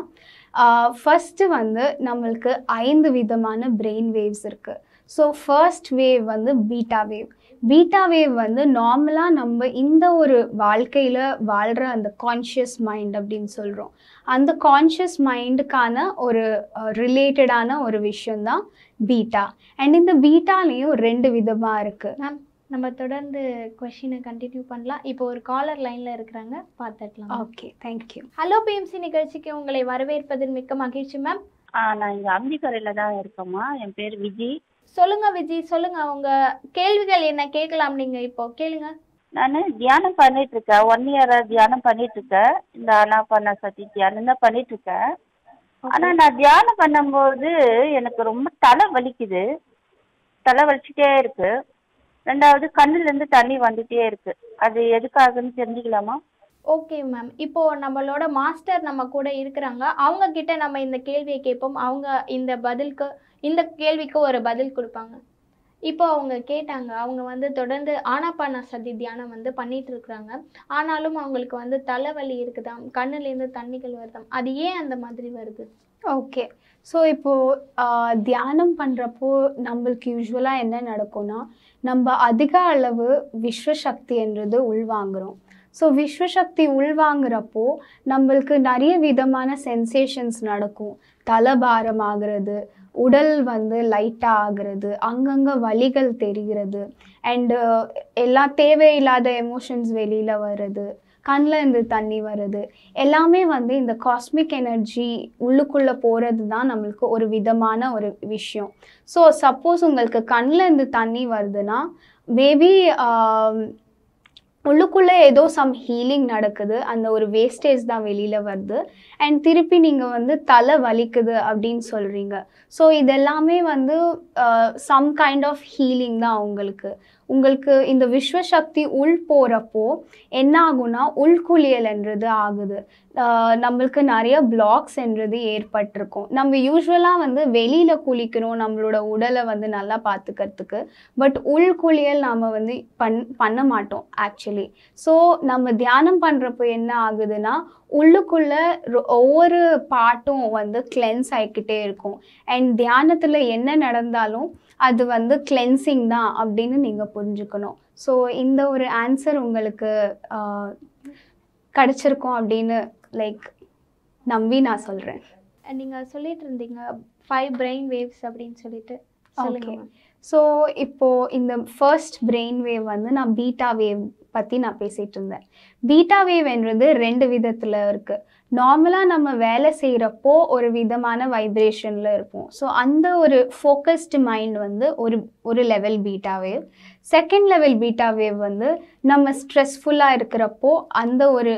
Speaker 2: ஃபஸ்ட்டு வந்து நம்மளுக்கு ஐந்து விதமான பிரெயின் வேவ்ஸ் இருக்குது. ஸோ ஃபர்ஸ்ட் வேவ் வந்து பீட்டா வேவ். பீட்டா வேவ் வந்து நார்மலாக நம்ம இந்த ஒரு வாழ்க்கையில் வாழ்கிற அந்த கான்ஷியஸ் மைண்ட் அப்படின்னு சொல்கிறோம். அந்த கான்ஷியஸ் மைண்டுக்கான ஒரு ரிலேட்டடான ஒரு விஷயந்தான் பீட்டா. அண்ட் இந்த பீட்டாலேயும் ரெண்டு விதமாக இருக்குது.
Speaker 1: மேம், நம்ம தொடர்ந்து கொஷினை கண்டினியூ பண்ணலாம். இப்போ ஒரு காலர் லைனில் இருக்கிறாங்க, பார்த்துக்கலாம்.
Speaker 2: Okay, thank you.
Speaker 1: ஹலோ பிஎம்சி நிகழ்ச்சிக்கு உங்களை வரவேற்பதில் மிக்க மகிழ்ச்சி மேம்.
Speaker 3: ஆ நான் இங்கே அம்பிக்கரையில் தான் இருக்கேம்மா. என் பேர் விஜி.
Speaker 1: சொல்லுங்க விஜி, சொல்லுங்க உங்க கேள்விகள் என்ன கேட்கலாம், நீங்க இப்போ கேளுங்க.
Speaker 3: நான் தியானம் பண்ணிட்டு இருக்கேன். ஒன் இயரா தியானம் பண்ணிட்டு இருக்கேன். இந்த ஆனாபான சதி தியானம் தான் பண்ணிட்டு இருக்கேன். ஆனால் நான் தியானம் பண்ணும்போது எனக்கு ரொம்ப தலை வலிக்குது, தலை வலிச்சுட்டே இருக்கு. ரெண்டாவது கண்ணுலேருந்து தண்ணி வந்துட்டே இருக்கு. அது எதுக்காகன்னு தெரிஞ்சுக்கலாமா?
Speaker 1: ஓகே மேம், இப்போ நம்மளோட மாஸ்டர் நம்ம கூட இருக்கிறாங்க, அவங்க கிட்ட நம்ம இந்த கேள்வியை கேட்போம். அவங்க இந்த பதிலுக்கு இந்த கேள்விக்கு ஒரு பதில் கொடுப்பாங்க. இப்போ அவங்க கேட்டாங்க, அவங்க வந்து தொடர்ந்து ஆனாபான சதி தியானம் வந்து பண்ணிட்டு இருக்கிறாங்க. ஆனாலும் அவங்களுக்கு வந்து தலைவலி இருக்குதாம், கண்ணுலேருந்து தண்ணிகள் வருதாம். அது ஏன் அந்த மாதிரி வருது?
Speaker 2: ஓகே, ஸோ இப்போது தியானம் பண்ணுறப்போ நம்மளுக்கு யூஸ்வலாக என்ன நடக்கும்னா, நம்ம அதிக அளவு விஸ்வசக்தி என்றது உள்வாங்குகிறோம். ஸோ விஸ்வசக்தி உள்வாங்கிறப்போ நம்மளுக்கு நிறைய விதமான சென்சேஷன்ஸ் நடக்கும். தலபாரம் ஆகிறது, உடல் வந்து லைட்டாக ஆகிறது, அங்கங்கே வலிகள் தெரிகிறது, அண்டு எல்லா தேவையில்லாத எமோஷன்ஸ் வெளியில் வருது, கண்ணில் இருந்து தண்ணி வருது. எல்லாமே வந்து இந்த காஸ்மிக் எனர்ஜி உள்ளுக்குள்ளே போகிறது தான் நம்மளுக்கு ஒரு விதமான ஒரு விஷயம். ஸோ சப்போஸ் உங்களுக்கு கண்ணில் இருந்து தண்ணி வருதுன்னா மேபி உள்ளுக்குள்ளே ஏதோ சம் ஹீலிங் நடக்குது, அந்த ஒரு வேஸ்டேஜ் தான் வெளியில் வருது. அண்ட் திருப்பி நீங்கள் வந்து தலை வலிக்குது அப்படின்னு சொல்கிறீங்க. ஸோ இதெல்லாமே வந்து சம் கைண்ட் ஆஃப் ஹீலிங் தான் உங்களுக்கு. உங்களுக்கு இந்த விஸ்வசக்தி உள் போகிறப்போ என்ன ஆகுனா உள்குளியல் என்றது ஆகுது. நம்மளுக்கு நிறைய பிளாக்ஸ் என்றது ஏற்பட்டிருக்கும். நம்ம யூஸ்வலாக வந்து வெளியில் குளிக்கிறோம் நம்மளோட உடலை வந்து நல்லா பார்த்துக்கிறதுக்கு, பட் உள்குளியல் நாம் வந்து பண் பண்ண மாட்டோம் ஆக்சுவலி. ஸோ நம்ம தியானம் பண்ணுறப்போ என்ன ஆகுதுன்னா உள்ளுக்குள்ளே ஒவ்வொரு பாட்டும் வந்து கிளென்ஸ் ஆகிக்கிட்டே இருக்கும். அண்ட் தியானத்தில் என்ன நடந்தாலும் அது வந்து கிளென்சிங் தான் அப்படின்னு நீங்கள் புரிஞ்சுக்கணும். ஸோ இந்த ஒரு ஆன்சர் உங்களுக்கு கிடச்சிருக்கும் அப்படின்னு லைக் நம்பி நான் சொல்கிறேன்.
Speaker 1: நீங்கள் சொல்லிட்டு இருந்தீங்க ஃபைவ் பிரெயின் வேவ்ஸ் அப்படின்னு சொல்லிட்டு.
Speaker 2: ஓகே, ஸோ இப்போது இந்த ஃபர்ஸ்ட் பிரெயின் வேவ் வந்து நான் பீட்டா வேவ் பற்றி நான் பேசிகிட்டு இருந்தேன். பீட்டா வேவ் என்றது ரெண்டு விதத்தில் இருக்குது. நார்மலாக நம்ம வேலை செய்கிறப்போ ஒரு விதமான வைப்ரேஷனில் இருப்போம். ஸோ அந்த ஒரு ஃபோக்கஸ்டு மைண்ட் வந்து ஒரு ஒரு level beta wave. Second level beta wave வந்து நம்ம ஸ்ட்ரெஸ்ஃபுல்லாக இருக்கிறப்போ அந்த ஒரு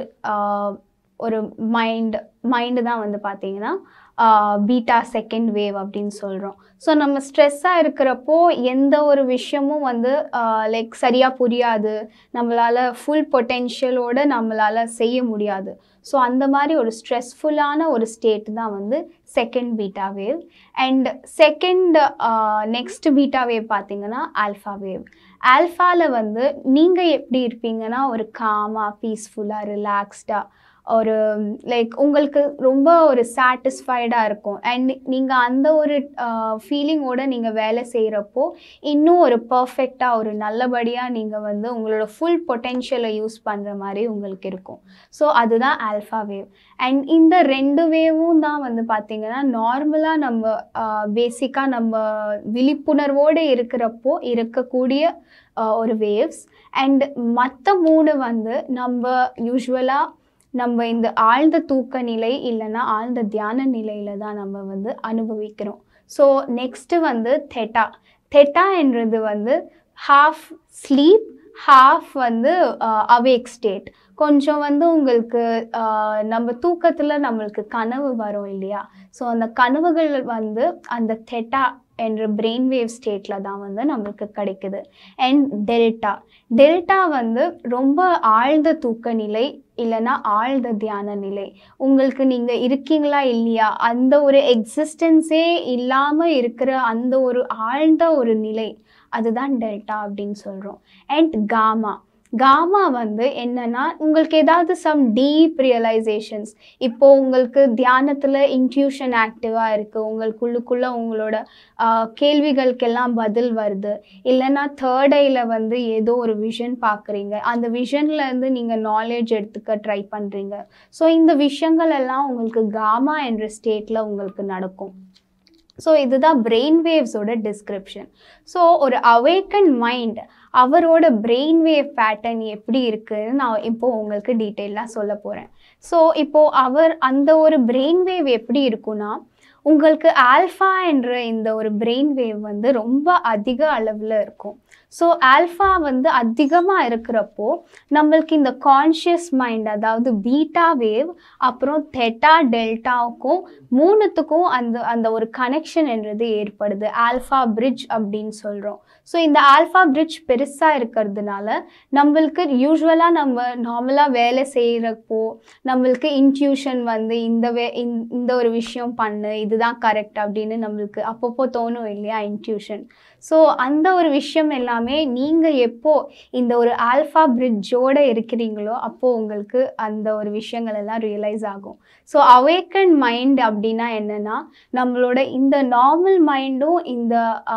Speaker 2: ஒரு மைண்ட் மைண்டு தான் வந்து பார்த்திங்கன்னா பீட்டா செகண்ட் வேவ் அப்படின்னு சொல்கிறோம். ஸோ நம்ம ஸ்ட்ரெஸ்ஸாக இருக்கிறப்போ எந்த ஒரு விஷயமும் வந்து லைக் சரியாக புரியாது, நம்மளால் ஃபுல் பொட்டென்ஷியலோடு நம்மளால் செய்ய முடியாது. ஸோ அந்த மாதிரி ஒரு ஸ்ட்ரெஸ்ஃபுல்லான ஒரு ஸ்டேட் தான் வந்து second beta wave. And second next beta wave பார்த்திங்கன்னா ஆல்ஃபா வேவ். ஆல்ஃபாவில் வந்து நீங்கள் எப்படி இருப்பீங்கன்னா ஒரு காமாக பீஸ்ஃபுல்லாக ரிலாக்ஸ்டாக ஒரு லைக் உங்களுக்கு ரொம்ப ஒரு சாட்டிஸ்ஃபைடாக இருக்கும். அண்ட் நீங்கள் அந்த ஒரு ஃபீலிங்கோடு நீங்கள் வேலை செய்கிறப்போ இன்னும் ஒரு பர்ஃபெக்டாக ஒரு நல்லபடியாக நீங்கள் வந்து உங்களோட ஃபுல் பொட்டென்ஷியலை யூஸ் பண்ணுற மாதிரி உங்களுக்கு இருக்கும். ஸோ அதுதான் ஆல்ஃபா வேவ். அண்ட் இந்த ரெண்டு வேவும் தான் வந்து பார்த்திங்கன்னா நார்மலாக நம்ம பேசிக்காக நம்ம விழிப்புணர்வோடு இருக்கிறப்போ இருக்கக்கூடிய ஒரு வேவ்ஸ். அண்ட் மற்ற மூணு வந்து நம்ம யூஸ்வலாக நம்ம இந்த ஆழ்ந்த தூக்க நிலை இல்லைன்னா ஆழ்ந்த தியான நிலையில் தான் நம்ம வந்து அனுபவிக்கிறோம். ஸோ நெக்ஸ்ட்டு வந்து தெட்டா. தெட்டா என்றது வந்து ஹாஃப் ஸ்லீப் ஹாஃப் வந்து அவேக் ஸ்டேட். கொஞ்சம் வந்து உங்களுக்கு நம்ம தூக்கத்தில் நம்மளுக்கு கனவு வரும் இல்லையா, ஸோ அந்த கனவுகள் வந்து அந்த தெட்டா என்ற பிரெயின் வேவ் ஸ்டேட்டில் தான் வந்து நம்மளுக்கு கிடைக்குது. And delta. டெல்டா வந்து ரொம்ப ஆழ்ந்த தூக்க நிலை இல்லைன்னா ஆழ்ந்த தியான நிலை. உங்களுக்கு நீங்கள் இருக்கீங்களா இல்லையா அந்த ஒரு எக்ஸிஸ்டன்ஸே இல்லாமல் இருக்கிற அந்த ஒரு ஆழ்ந்த ஒரு நிலை, அதுதான் டெல்டா அப்படின்னு சொல்கிறோம். And gamma. காமா வந்து என்னன்னா உங்களுக்கு ஏதாவது சம் டீப் ரியலைசேஷன்ஸ், இப்போது உங்களுக்கு தியானத்தில் இன்ட்யூஷன் ஆக்டிவாக இருக்குது, உங்களுக்குள்ளுக்குள்ளே உங்களோட கேள்விகளுக்கெல்லாம் பதில் வருது, இல்லைன்னா தேர்ட் ஐயில் வந்து ஏதோ ஒரு விஷன் பார்க்குறீங்க, அந்த விஷன்லேருந்து நீங்கள் நாலேஜ் எடுத்துக்க ட்ரை பண்ணுறீங்க. ஸோ இந்த விஷயங்கள் எல்லாம் உங்களுக்கு காமா என்ற ஸ்டேட்டில் உங்களுக்கு நடக்கும். ஸோ இதுதான் பிரெயின் வேவ்ஸோட டிஸ்கிரிப்ஷன். ஸோ ஒரு அவேக்கன் மைண்ட் அவரோட பிரெயின் வேவ் பேட்டர்ன் எப்படி இருக்குதுன்னு நான் இப்போது உங்களுக்கு டீட்டெயிலாக சொல்ல போகிறேன். ஸோ இப்போது அவர் அந்த ஒரு பிரெயின் வேவ் எப்படி இருக்குன்னா, உங்களுக்கு ஆல்ஃபா என்ற இந்த ஒரு பிரெயின் வேவ் வந்து ரொம்ப அதிக அளவில் இருக்கும். ஸோ ஆல்ஃபா வந்து அதிகமாக இருக்கிறப்போ நம்மளுக்கு இந்த கான்ஷியஸ் மைண்ட், அதாவது பீட்டா வேவ் அப்புறம் தெட்டா டெல்டாவுக்கும் மூணுத்துக்கும் அந்த அந்த ஒரு கனெக்ஷன் என்றது ஏற்படுது. ஆல்ஃபா பிரிட்ஜ் அப்படின்னு சொல்கிறோம். ஸோ இந்த ஆல்ஃபா பிரிட்ஜ் பெருசாக இருக்கிறதுனால நம்மளுக்கு யூஸ்வலாக நம்ம நார்மலாக வேலை செய்கிறப்போ நம்மளுக்கு இன்ட்யூஷன் வந்து இந்த வே இந்த ஒரு விஷயம் பண்ணு, இதுதான் கரெக்ட் அப்படின்னு நம்மளுக்கு அப்பப்போ தோணும் இல்லையா, இன்ட்யூஷன். ஸோ அந்த ஒரு விஷயம் எல்லாமே நீங்கள் எப்போ இந்த ஒரு ஆல்ஃபா பிரிட்ஜோடு இருக்கிறீங்களோ அப்போது உங்களுக்கு அந்த ஒரு விஷயங்கள் எல்லாம் ரியலைஸ் ஆகும். ஸோ அவேக்கன் மைண்ட் அப்படின்னா என்னென்னா, நம்மளோட இந்த நார்மல் மைண்டும் இந்த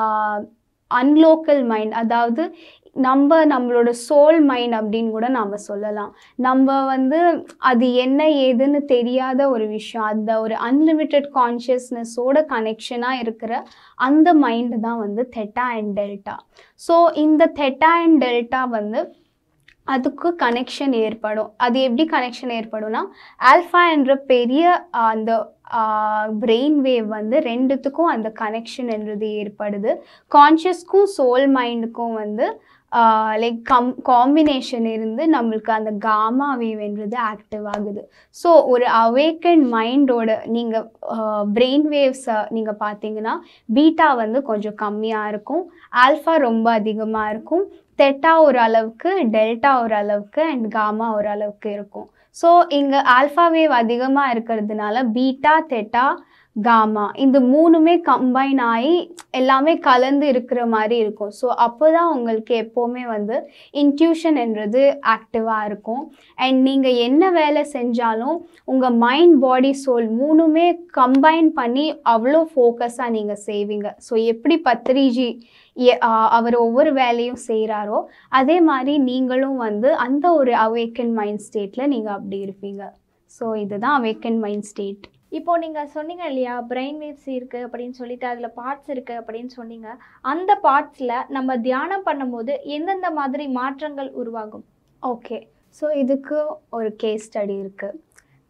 Speaker 2: அன்லோக்கல் மைண்ட், அதாவது நம்ம நம்மளோட சோல் மைண்ட் அப்படின்னு கூட நாம் சொல்லலாம். நம்ம வந்து அது என்ன ஏதுன்னு தெரியாத ஒரு விஷயம், அந்த ஒரு அன்லிமிட்டெட் கான்ஷியஸ்னஸோட கனெக்ஷனாக இருக்கிற அந்த மைண்டு தான் வந்து தெட்டா அண்ட் டெல்டா. ஸோ இந்த தெட்டா அண்ட் டெல்டா வந்து அதுக்கு கனெக்ஷன் ஏற்படும். அது எப்படி கனெக்ஷன் ஏற்படும்னா, ஆல்ஃபா என்ற பெரிய அந்த பிரெயின் வேவ் வந்து ரெண்டுத்துக்கும் அந்த கனெக்ஷன் என்றது ஏற்படுது. கான்ஷியஸ்க்கும் சோல் மைண்டுக்கும் வந்து லைக் கம் காம்பினேஷன் இருந்து நம்மளுக்கு அந்த காமா வேவ் என்றது ஆக்டிவ் ஆகுது. ஸோ ஒரு அவேக்கன் மைண்டோட நீங்கள் பிரெயின் வேவ்ஸை நீங்கள் பார்த்தீங்கன்னா பீட்டா வந்து கொஞ்சம் கம்மியாக இருக்கும், ஆல்ஃபா ரொம்ப அதிகமாக இருக்கும், தெட்டா ஒரு அளவுக்கு, டெல்டா ஒரு அளவுக்கு, அண்ட் காமா ஒரு அளவுக்கு இருக்கும். ஸோ இங்கே ஆல்ஃபா வேவ் அதிகமாக இருக்கிறதுனால பீட்டா தெட்டா காமா இந்த மூணுமே கம்பைன் ஆகி எல்லாமே கலந்து இருக்கிற மாதிரி இருக்கும். ஸோ அப்போ தான் உங்களுக்கு எப்போவுமே வந்து இன்ட்யூஷன் என்றது ஆக்டிவாக இருக்கும். அண்ட் நீங்கள் என்ன வேலை செஞ்சாலும் உங்கள் மைண்ட் பாடி சோல் மூணுமே கம்பைன் பண்ணி அவ்வளோ ஃபோக்கஸாக நீங்கள் செய்வீங்க. ஸோ எப்படி பத்ரிஜி அவர் ஒவ்வொரு வேலையும் செய்கிறாரோ அதே மாதிரி நீங்களும் வந்து அந்த ஒரு அவேக்கன் மைண்ட் ஸ்டேட்டில் நீங்கள் அப்படி இருப்பீங்க. ஸோ இதுதான் அவேக்கன் மைண்ட் ஸ்டேட்.
Speaker 1: இப்போது நீங்கள் சொன்னீங்க இல்லையா, பிரெயின் வேவ்ஸ் இருக்குது அப்படின்னு சொல்லிட்டு அதில் பார்ட்ஸ் இருக்குது அப்படின்னு சொன்னீங்க. அந்த பார்ட்ஸில் நம்ம தியானம் பண்ணும்போது எந்தெந்த மாதிரி மாற்றங்கள் உருவாகும்?
Speaker 2: ஓகே, ஸோ இதுக்கு ஒரு கேஸ் ஸ்டடி இருக்குது.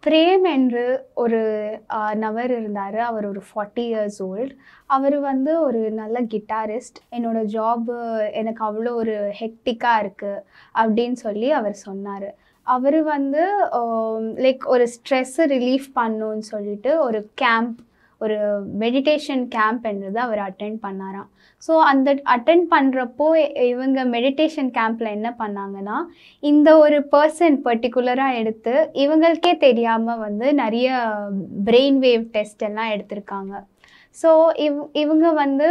Speaker 2: பிரேம் என்று ஒரு நபர் இருந்தார். அவர் ஒரு ஃபார்ட்டி இயர்ஸ் ஓல்டு. அவர் வந்து ஒரு நல்ல கிட்டாரிஸ்ட். என்னோட ஜாப் எனக்கு அவ்வளோ ஒரு ஹெக்டிக்காக இருக்குது அப்படின்னு சொல்லி அவர் சொன்னார். அவர் வந்து லைக் ஒரு ஸ்ட்ரெஸ்ஸை ரிலீஃப் பண்ணணும்னு சொல்லிட்டு ஒரு கேம்ப், ஒரு மெடிடேஷன் கேம்ப் என்றது அவர் அட்டெண்ட் பண்ணாராம். ஸோ அந்த அட்டெண்ட் பண்ணுறப்போ இவங்க மெடிடேஷன் கேம்பில் என்ன பண்ணாங்கன்னா, இந்த ஒரு பர்சன் பர்டிகுலராக எடுத்து இவங்களுக்கே தெரியாமல் வந்து நிறைய பிரெயின் வேவ் டெஸ்ட் எல்லாம் எடுத்திருக்காங்க. ஸோ இவ் இவங்க வந்து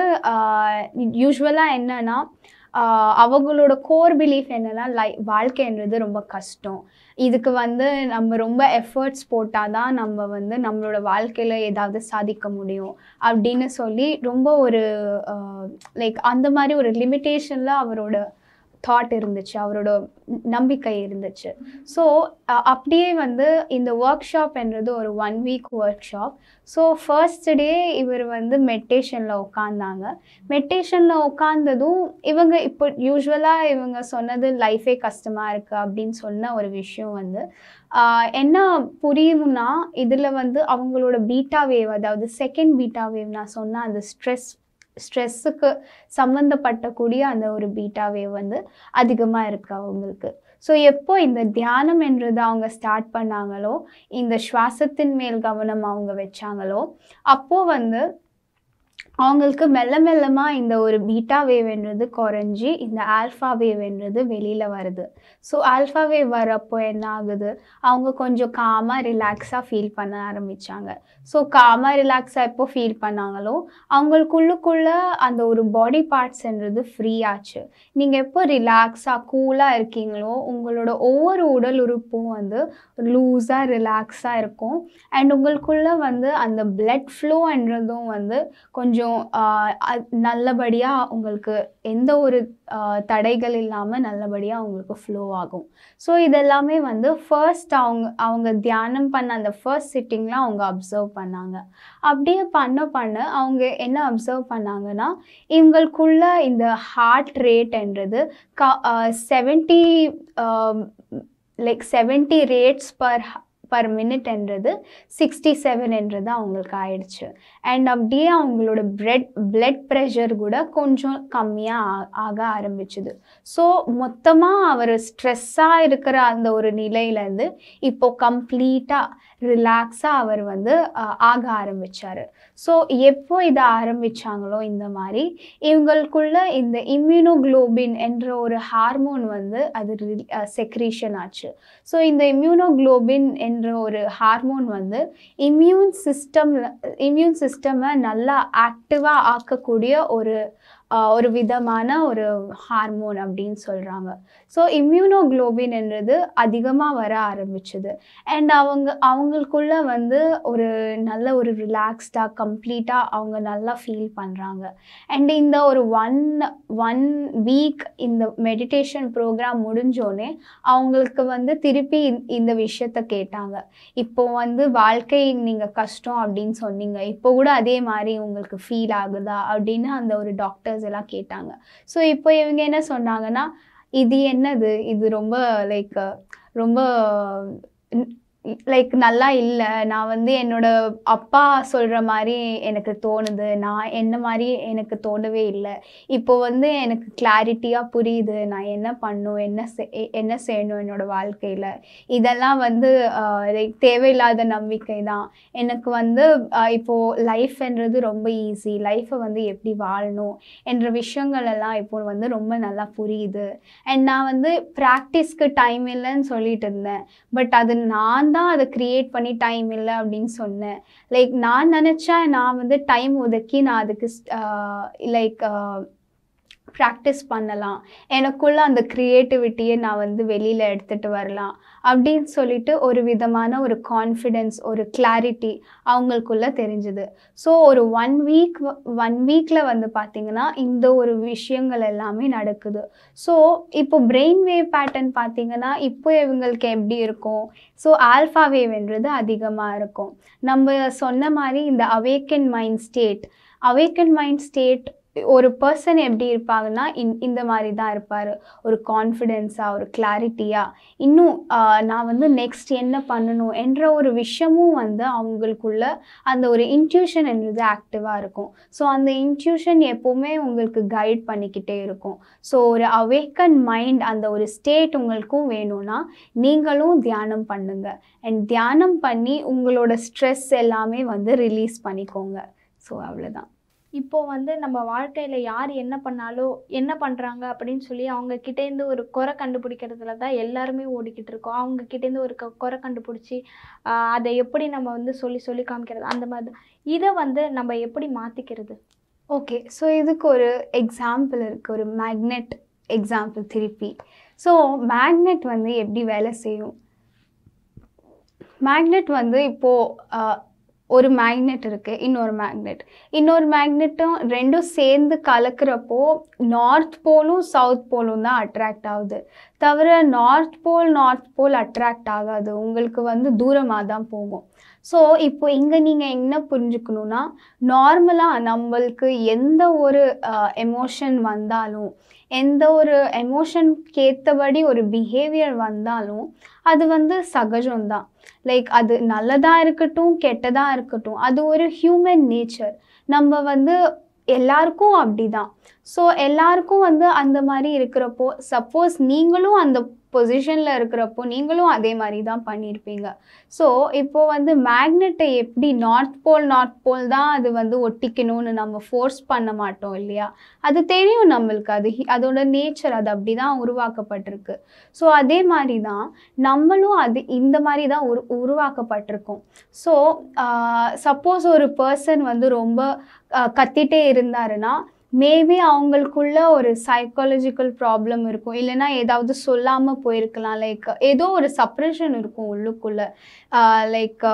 Speaker 2: யூஸ்வலாக என்னன்னா, அவங்களோட கோர் பிலீஃப் என்னென்னா, லை வாழ்க்கைன்றது ரொம்ப கஷ்டம், இதுக்கு வந்து நம்ம ரொம்ப எஃபர்ட்ஸ் போட்டால் தான் நம்ம வந்து நம்மளோட வாழ்க்கையில் ஏதாவது சாதிக்க முடியும் அப்படின்னு சொல்லி ரொம்ப ஒரு லைக் அந்த மாதிரி ஒரு லிமிட்டேஷனில் அவரோட தாட் இருந்துச்சு, அவரோட நம்பிக்கை இருந்துச்சு. ஸோ அப்படியே வந்து இந்த ஒர்க் ஷாப் என்றது ஒரு one week workshop. So first day இவர் வந்து மெடிடேஷனில் உட்காந்தாங்க. மெடிடேஷனில் உட்காந்ததும் இவங்க இப்போ யூஸ்வலாக இவங்க சொன்னது லைஃபே கஷ்டமாக இருக்குது அப்படின்னு சொன்ன ஒரு விஷயம் வந்து என்ன புரியும்னா, இதில் வந்து அவங்களோட பீட்டா வேவ், அதாவது செகண்ட் பீட்டா வேவ் நான் சொன்ன அந்த ஸ்ட்ரெஸ் ஸ்ட்ரெஸ்ஸுக்கு சம்மந்தப்பட்டக்கூடிய அந்த ஒரு பீட்டா வேவ் வந்து அதிகமாக இருக்குது அவங்களுக்கு. ஸோ எப்போ இந்த தியானம் என்றது அவங்க ஸ்டார்ட் பண்ணாங்களோ, இந்த சுவாசத்தின் மேல் கவனம் அவங்க வச்சாங்களோ, அப்போது வந்து அவங்களுக்கு மெல்ல மெல்லமாக இந்த ஒரு பீட்டா வேவ்ன்றது குறைஞ்சி இந்த ஆல்ஃபா வேவ்ன்றது வெளியில் வருது. ஸோ ஆல்ஃபா வேவ் வரப்போ என்ன ஆகுது, அவங்க கொஞ்சம் காமாக ரிலாக்ஸாக ஃபீல் பண்ண ஆரம்பித்தாங்க. ஸோ காமாக ரிலாக்ஸாக எப்போ ஃபீல் பண்ணாங்களோ அவங்களுக்குள்ளுக்குள்ளே அந்த ஒரு பாடி பார்ட்ஸ்ன்றது ஃப்ரீ ஆச்சு. நீங்கள் எப்போ ரிலாக்ஸாக கூலாக இருக்கீங்களோ உங்களோட ஒவ்வொரு உடல் உறுப்பும் வந்து லூஸாக ரிலாக்ஸாக இருக்கும். அண்ட் உங்களுக்குள்ளே வந்து அந்த பிளட் ஃப்ளோன்றதும் வந்து கொஞ்சம் நல்லபடியாக உங்களுக்கு எந்த ஒரு தடைகள் இல்லாமல் நல்லபடியாக உங்களுக்கு ஃப்ளோ ஆகும். ஸோ இதெல்லாமே வந்து ஃபர்ஸ்ட் அவங்க அவங்க தியானம் பண்ண அந்த ஃபர்ஸ்ட் சிட்டிங்கில் அவங்க அப்சர்வ் பண்ணாங்க. அப்படியே பண்ண பண்ண அவங்க என்ன அப்சர்வ் பண்ணாங்கன்னா, இவங்களுக்குள்ள இந்த ஹார்ட் ரேட்ன்றது க seventy like seventy rates per per மினிட்ன்றது சிக்ஸ்டி செவன் என்றது அவங்களுக்கு ஆயிடுச்சு. அண்ட் அப்படியே அவங்களோட பிளட் பிளட் ப்ரெஷர் கூட கொஞ்சம் கம்மியாக ஆக ஆரம்பிச்சுது. ஸோ மொத்தமாக அவர் ஸ்ட்ரெஸ்ஸாக இருக்கிற அந்த ஒரு நிலையிலேருந்து இப்போது கம்ப்ளீட்டாக ரிலாக்ஸாக அவர் வந்து ஆக ஆரம்பித்தார். ஸோ எப்போ இதை ஆரம்பித்தாங்களோ இந்த மாதிரி இவங்களுக்குள்ள இந்த இம்யூனோக்ளோபின் என்ற ஒரு ஹார்மோன் வந்து அது செக்ரீஷன் ஆச்சு. ஸோ இந்த இம்யூனோக்ளோபின் என்ற ஒரு ஹார்மோன் வந்து இம்யூன் சிஸ்டம் இம்யூன் சிஸ்டமை நல்லா ஆக்டிவாக ஆக்கக்கூடிய ஒரு ஒரு விதமான ஒரு ஹார்மோன் அப்படின்னு சொல்கிறாங்க. ஸோ இம்யூனோக்ளோபின் என்றது அதிகமாக வர ஆரம்பிச்சுது. அண்ட் அவங்க அவங்களுக்குள்ள வந்து ஒரு நல்ல ஒரு ரிலாக்ஸ்டாக கம்ப்ளீட்டாக அவங்க நல்லா ஃபீல் பண்ணுறாங்க. அண்ட் இந்த ஒரு ஒன் ஒன் வீக் இந்த மெடிடேஷன் ப்ரோக்ராம் முடிஞ்சோடனே அவங்களுக்கு வந்து திருப்பி இந்த விஷயத்த கேட்டாங்க. இப்போ வந்து வாழ்க்கை நீங்கள் கஷ்டம் அப்படின்னு சொன்னீங்க, இப்போ கூட அதே மாதிரி உங்களுக்கு ஃபீல் ஆகுதா அப்படின்னு அந்த ஒரு டாக்டர்ஸ் எல்லாம் கேட்டாங்க. ஸோ இப்போ இவங்க என்ன சொன்னாங்கன்னா, இது என்னது, இது ரொம்ப லைக் ரொம்ப லைக் நல்லா இல்லை, நான் வந்து என்னோட அப்பா சொல்கிற மாதிரி எனக்கு தோணுது, நான் என்ன மாதிரி எனக்கு தோணவே இல்லை, இப்போ வந்து எனக்கு கிளாரிட்டியாக புரியுது நான் என்ன பண்ணணும், என்ன செய் என்ன செய்யணும் என்னோடய வாழ்க்கையில், இதெல்லாம் வந்து லைக் தேவையில்லாத நம்பிக்கை தான், எனக்கு வந்து இப்போது லைஃப்ன்றது ரொம்ப ஈஸி, லைஃப்பை வந்து எப்படி வாழணும் என்ற விஷயங்கள் எல்லாம் இப்போ வந்து ரொம்ப நல்லா புரியுது. அண்ட் நான் வந்து ப்ராக்டிஸ்க்கு டைம் இல்லைன்னு சொல்லிட்டு இருந்தேன், பட் அது நான் தான் அதை கிரியேட் பண்ணி டைம் இல்லை அப்படின்னு சொன்னேன். லைக் நான் நினச்சா நான் வந்து டைம் ஒதுக்கி நான் அதுக்கு லைக் ப்ராக்டிஸ் பண்ணலாம், எனக்குள்ள அந்த க்ரியேட்டிவிட்டியை நான் வந்து வெளியில் எடுத்துகிட்டு வரலாம் அப்படின்னு சொல்லிட்டு ஒரு விதமான ஒரு கான்ஃபிடென்ஸ், ஒரு கிளாரிட்டி அவங்களுக்குள்ள தெரிஞ்சுது. ஸோ ஒரு ஒன் வீக் ஒன் வீக்கில் வந்து பார்த்திங்கன்னா இந்த ஒரு விஷயங்கள் எல்லாமே நடக்குது. ஸோ இப்போ பிரெயின் வேவ் பேட்டர்ன் பார்த்திங்கன்னா இப்போ இவங்களுக்கு எப்படி இருக்கும், ஸோ ஆல்ஃபா வேவ்ன்றது அதிகமாக இருக்கும். நம்ம சொன்ன மாதிரி இந்த awaken mind state awaken mind state ஒரு பர்சன் எப்படி இருப்பாங்கன்னா இந்த மாதிரி தான் இருப்பார். ஒரு கான்ஃபிடென்ஸாக, ஒரு கிளாரிட்டியாக, இன்னும் நான் வந்து நெக்ஸ்ட் என்ன பண்ணணும் என்ற ஒரு விஷயமும் வந்து அவங்களுக்குள்ள அந்த ஒரு இன்ட்யூஷன் என்றது ஆக்டிவாக இருக்கும். ஸோ அந்த இன்ட்யூஷன் எப்போவுமே உங்களுக்கு கைட் பண்ணிக்கிட்டே இருக்கும். ஸோ ஒரு அவேக்கன் மைண்ட், அந்த ஒரு ஸ்டேட் உங்களுக்கும் வேணும்னா நீங்களும் தியானம் பண்ணுங்க. அண்ட் தியானம் பண்ணி உங்களோட ஸ்ட்ரெஸ் எல்லாமே வந்து ரிலீஸ் பண்ணிக்கோங்க. ஸோ அவ்வளோதான்.
Speaker 1: இப்போது வந்து நம்ம வாழ்க்கையில் யார் என்ன பண்ணாலும் என்ன பண்ணுறாங்க அப்படின்னு சொல்லி அவங்க கிட்டேருந்து ஒரு குறை கண்டுபிடிக்கிறதுல தான் எல்லாருமே ஓடிக்கிட்டு இருக்கோம். அவங்க கிட்டேருந்து ஒரு க குறை கண்டுபிடிச்சி அதை எப்படி நம்ம வந்து சொல்லி சொல்லி காமிக்கிறது, அந்த மாதிரி தான். இதை வந்து நம்ம எப்படி மாற்றிக்கிறது?
Speaker 2: ஓகே, ஸோ இதுக்கு ஒரு எக்ஸாம்பிள் இருக்குது. ஒரு மேக்னெட் எக்ஸாம்பிள் திருப்பி. ஸோ மேக்னெட் வந்து எப்படி வேலை செய்யும்? மேக்னெட் வந்து இப்போது ஒரு மேக்னெட் இருக்குது, இன்னொரு மேக்னெட் இன்னொரு மேக்னெட்டும் ரெண்டும் சேர்ந்து கலக்கிறப்போ நார்த் போலும் சவுத் போலும் தான் அட்ராக்ட் ஆகுது, தவிர north pole north pole attract ஆகாது. உங்களுக்கு வந்து தூரமாக தான் போகும். ஸோ இப்போ இங்கே நீங்கள் என்ன புரிஞ்சுக்கணுன்னா, நார்மலாக நம்மளுக்கு எந்த ஒரு எமோஷன் வந்தாலும், எந்த ஒரு எமோஷனுக்கு ஏற்றபடி ஒரு பிஹேவியர் வந்தாலும் அது வந்து சகஜம்தான். லைக் அது நல்லதாக இருக்கட்டும் கெட்டதாக இருக்கட்டும், அது ஒரு ஹியூமன் நேச்சர். நம்ம வந்து எல்லாருக்கும் அப்படி தான். ஸோ எல்லாருக்கும் வந்து அந்த மாதிரி இருக்கிறப்போ, சப்போஸ் நீங்களும் அந்த பொசிஷனில் இருக்கிறப்போ நீங்களும் அதே மாதிரி தான் பண்ணியிருப்பீங்க. ஸோ இப்போது வந்து மேக்னெட்டை எப்படி நார்த் போல் நார்த் போல் தான் அது வந்து ஒட்டிக்கணும்னு நம்ம ஃபோர்ஸ் பண்ண மாட்டோம் இல்லையா? அது தெரியும் நம்மளுக்கு, அது அதோட நேச்சர், அது அப்படி தான் உருவாக்கப்பட்டிருக்கு. ஸோ அதே மாதிரி தான் நம்மளும் அது இந்த மாதிரி தான் உரு உருவாக்கப்பட்டிருக்கோம். ஸோ சப்போஸ் ஒரு பர்சன் வந்து ரொம்ப கத்திட்டே இருந்தாருன்னா மேபி அவங்களுக்குள்ள ஒரு சைக்காலஜிக்கல் ப்ராப்ளம் இருக்கும், இல்லைனா ஏதாவது சொல்லாமல் போயிருக்கலாம். லைக் ஏதோ ஒரு சப்ரெஷன் இருக்கும் உள்ளுக்குள்ளே. லைக்